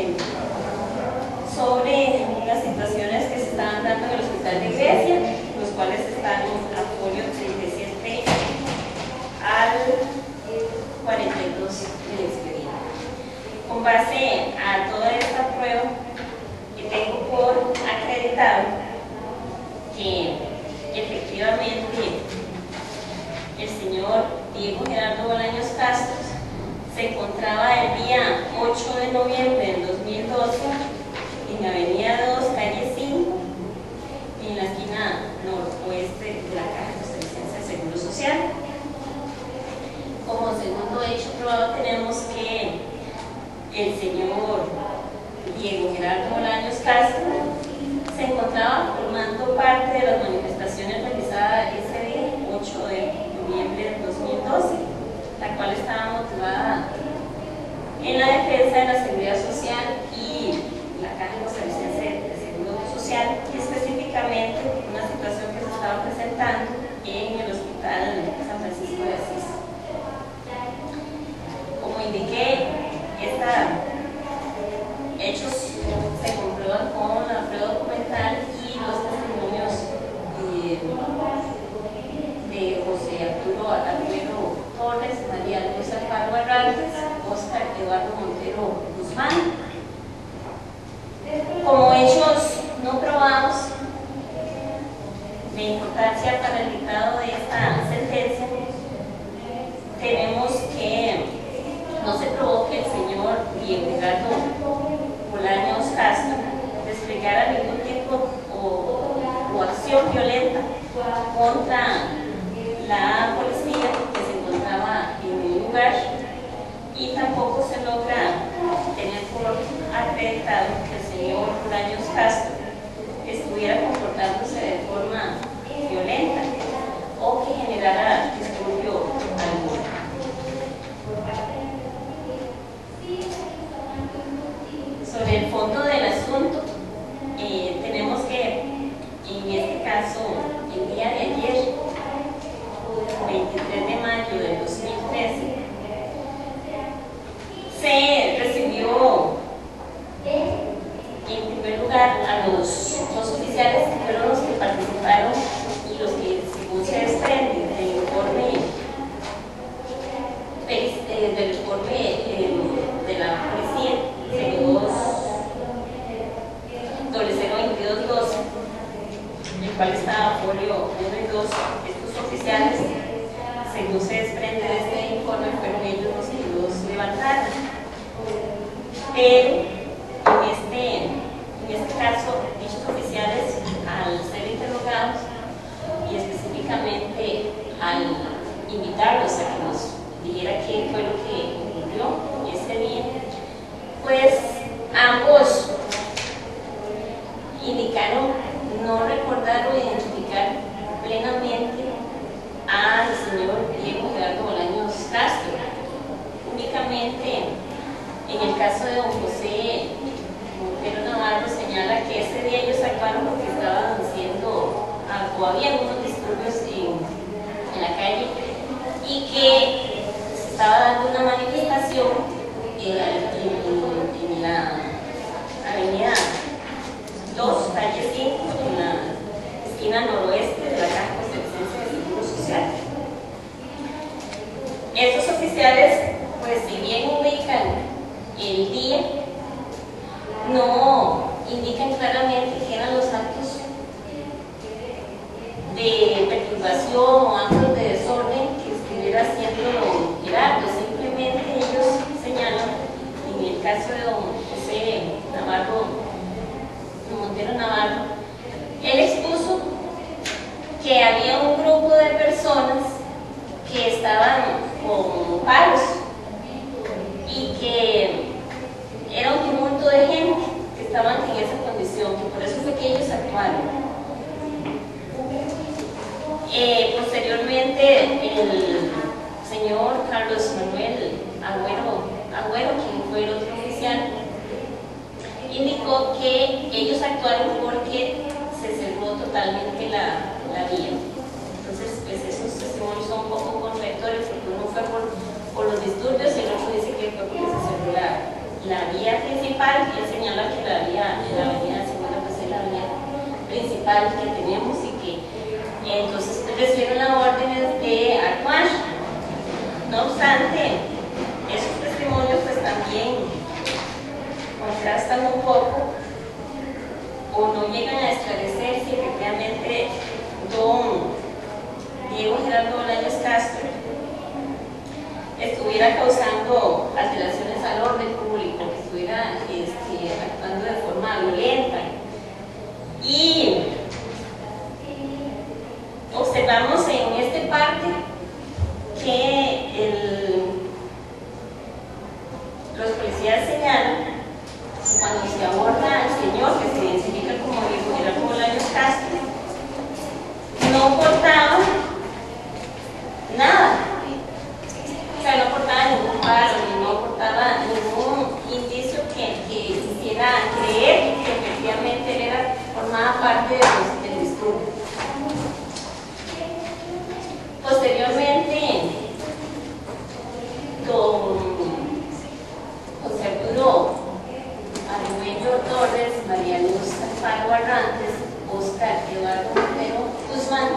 sobre unas situaciones que se estaban dando en el hospital de Grecia, los cuales están a folio 37 al 42 del expediente. Con base a toda esta prueba, que tengo por acreditado que efectivamente el señor Diego Gerardo Bolaños Castro se encontraba el día 8 de noviembre del 2012 en Avenida 2, calle 5, en la esquina noroeste de la Caja Costarricense de Seguro Social. Como segundo hecho probado tenemos que el señor Diego Gerardo Bolaños Castro se encontraba formando parte de las manifestaciones realizadas ese día, 8 de noviembre del 2012, la cual estaba motivada en la defensa de la seguridad social y la Caja Costarricense de Seguro Social, y específicamente una situación que se estaba presentando en el Hospital San Francisco de Asís. Como indiqué, estos hechos se comprueban con la prueba documental y los testimonios de José Arturo Alfredo Torres, María Luz Alfaro Hernández, Oscar Eduardo Montero Guzmán. Como hechos no probados de importancia para el dictado de esta sentencia, tenemos que no se probó que el señor Diego Gerardo Bolaños Castro desplegara ningún tipo o acción violenta contra la policía que se encontraba en el lugar, y tampoco se logra tener por acreditado que el señor Bolaños Castro estuviera comportándose de forma violenta o que generara disturbio alguno. Sobre el fondo del asunto, tenemos que en este caso, el día de ayer, 23 de mayo del 2013, se recibió en primer lugar a los dos oficiales que fueron los que participaron y los que, según se desprende del informe de la policía 002212, el cual está a folio 1 y 2, estos oficiales, según se desprende de este informe, fueron ellos los que los levantaron. Pero en este caso, dichos oficiales, al ser interrogados y específicamente al invitarlos a que nos dijera qué fue lo que ocurrió ese día, pues ambos indicaron no recordar o identificar plenamente al señor Diego Gerardo Bolaños Castro. Únicamente en el caso de don José Montero Navarro señala que ese día ellos actuaron porque estaban haciendo o había algunos disturbios en la calle y que se estaba dando una manifestación en la avenida 2, calle 5, en la esquina noroeste de la Caja Costarricense de Seguro Social. Estos oficiales, pues si bien ubican el día, no indican claramente que eran los actos de perturbación o actos de desorden que estuviera haciendo Gerardo. Simplemente ellos señalan, en el caso de don José Montero Navarro, él expuso que había un grupo de personas que estaban con palos y que era un tumulto de gente que estaban en esa condición, que por eso fue que ellos actuaron. Posteriormente, el señor Carlos Manuel Agüero, quien fue el otro oficial, indicó que ellos actuaron porque se cerró totalmente la vía. Entonces, pues esos testimonios son un poco contradictorios, porque uno fue por los disturbios y el otro dice que fue porque se cerró la la vía principal, y él señala que la avenida Segunda pues es la vía principal que tenemos y que entonces recibieron la orden de actuar. No obstante, esos testimonios pues también contrastan un poco o no llegan a esclarecer si efectivamente don Diego Gerardo Bolaños Castro estuviera causando alteraciones al orden público, que estuviera actuando de forma violenta. Y observamos en esta parte que los policías señalan que cuando se aborda al señor que se identifica como Diego Gerardo Bolaños Castro, no portaba nada. O sea, no portaba ningún palo, ni no portaba ningún indicio que hiciera creer que efectivamente él formaba parte del disturbio. Posteriormente, don José Arturo Arguello Torres, María Luz Alfaro Barrantes, Oscar Eduardo Montero Guzmán,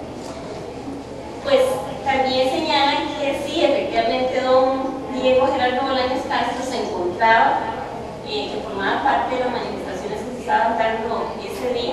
pues también señalan que sí, efectivamente don Diego Gerardo Bolaños Castro se encontraba, que formaba parte de las manifestaciones que se estaban dando ese día,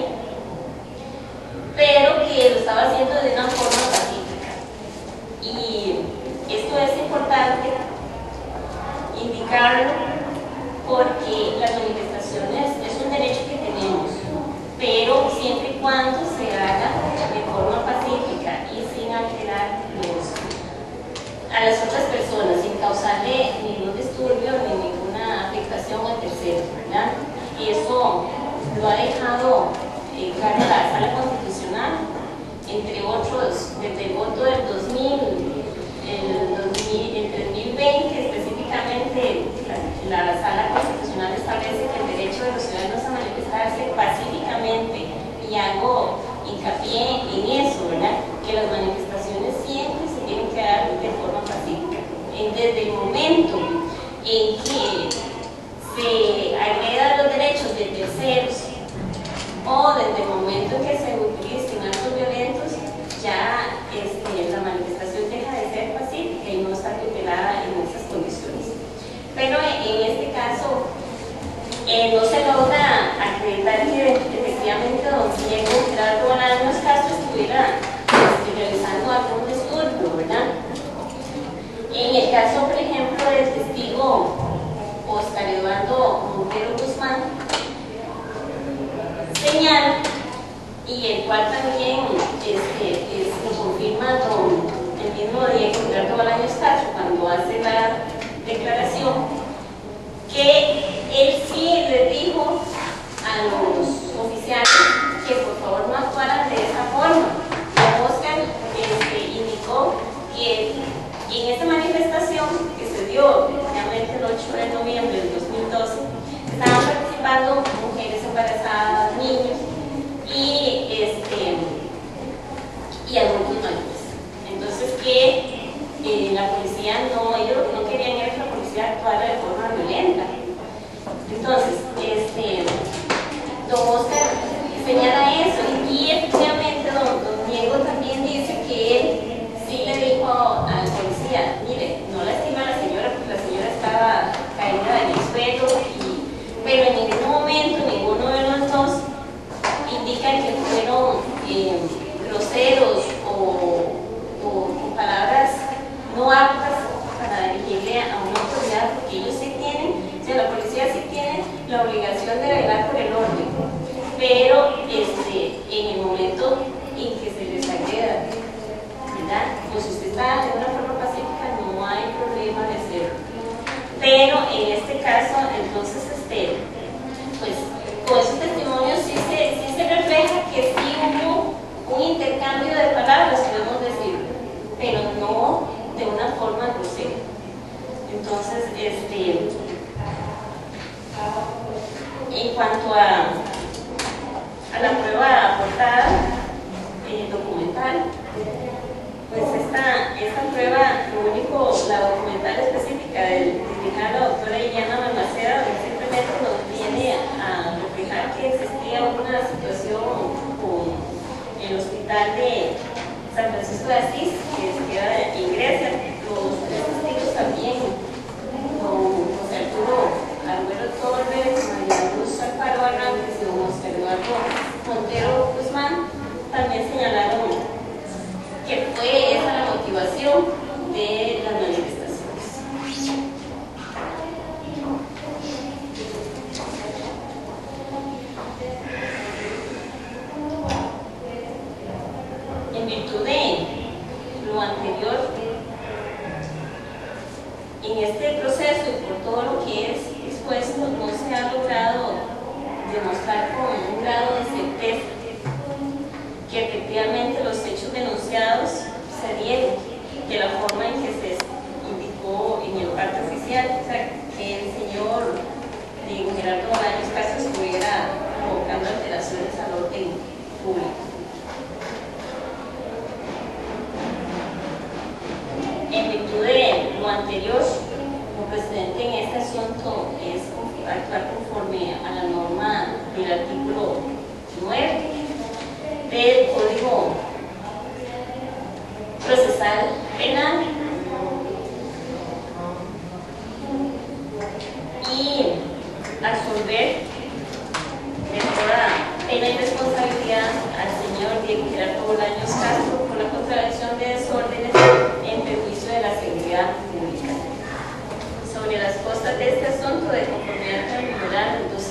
pero que lo estaba haciendo de una forma pacífica. Y esto es importante indicarlo porque las manifestaciones es un derecho que tenemos, pero siempre y cuando se haga de forma pacífica y sin alterar a las otras personas, sin causarle ningún disturbio ni ninguna afectación al tercero, ¿verdad? Y eso lo ha dejado claro la Sala Constitucional, entre otros, desde el voto del 2020 específicamente, la Sala Constitucional establece que el derecho de los ciudadanos a manifestarse pacíficamente, y hago hincapié en eso, ¿verdad? Que las manifestaciones siempre se tienen que dar de forma pacífica. Desde el momento en que se agredan los derechos de terceros o desde el momento en que se utilicen actos violentos, ya la manifestación deja de ser pacífica y no está tutelada en esas condiciones. Pero en este caso no se logra acreditar que efectivamente don Diego Gerardo Bolaños Castro estuviera realizando algún disturbio, ¿verdad? En el caso, por ejemplo, del testigo Oscar Eduardo Montero Guzmán, señala, y el cual también confirma el mismo Diego Gerardo Bolaños Castro cuando hace la declaración, que él sí le dijo a los oficiales que por favor no actuaran de esa forma. Oscar indicó que en esta manifestación que se dio precisamente el 8 de noviembre del 2012 estaban participando mujeres embarazadas, niños y adultos mayores. Entonces que la policía ellos lo que no querían era que la policía actuara de forma violenta. Entonces, don Oscar señala eso y efectivamente don Diego también dice que él sí le dijo al policía, mire, no lastima a la señora porque la señora estaba caída en el suelo, pero en ningún momento ninguno de los dos indica que fueron groseros o con palabras no aptas para dirigirle a una autoridad, porque ellos sí tienen, o sea, la policía sí tiene la obligación de velar por el orden, pero en el momento en que se les agreda, ¿verdad? Pues si usted está de una forma pacífica no hay problema de hacerlo, pero en este caso entonces pues con esos testimonios sí se refleja que sí hubo un intercambio de palabras, podemos decir, pero no de una forma grosera. Entonces, en cuanto a la prueba aportada documental, pues esta prueba, lo único, la documental específica del tribunal, la doctora Iliana Balmaceda, actuar conforme a la norma del artículo 9 del Código Procesal Penal y absolver de toda pena y responsabilidad al señor Diego Gerardo Bolaños Castro por la contravención de desórdenes en perjuicio de la seguridad pública. Sobre las costas de este asunto, de conformidad con el numeral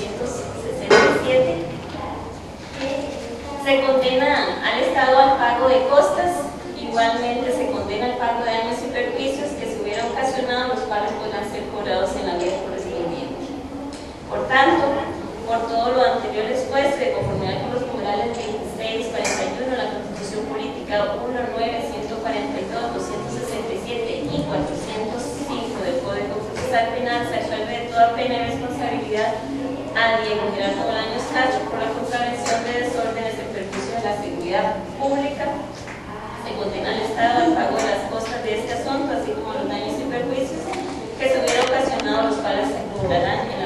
267, se condena al Estado al pago de costas. Igualmente se condena el pago de daños y perjuicios que se hubieran ocasionado, los cuales podrán ser cobrados en la vía correspondiente. Por tanto, por todo lo anterior expuesto, de conformidad con los numerales 26, 41 de la Constitución Política 1, 9, 142, 267 y 405 del Código Procesal Penal, se absuelve de toda pena y responsabilidad a Diego Gerardo Bolaños Castro por la contravención de desórdenes en perjuicio de la seguridad pública. Se condena al Estado al pago de las costas de este asunto, así como los daños y perjuicios que se hubieran ocasionado, los cuales se cobrarán en la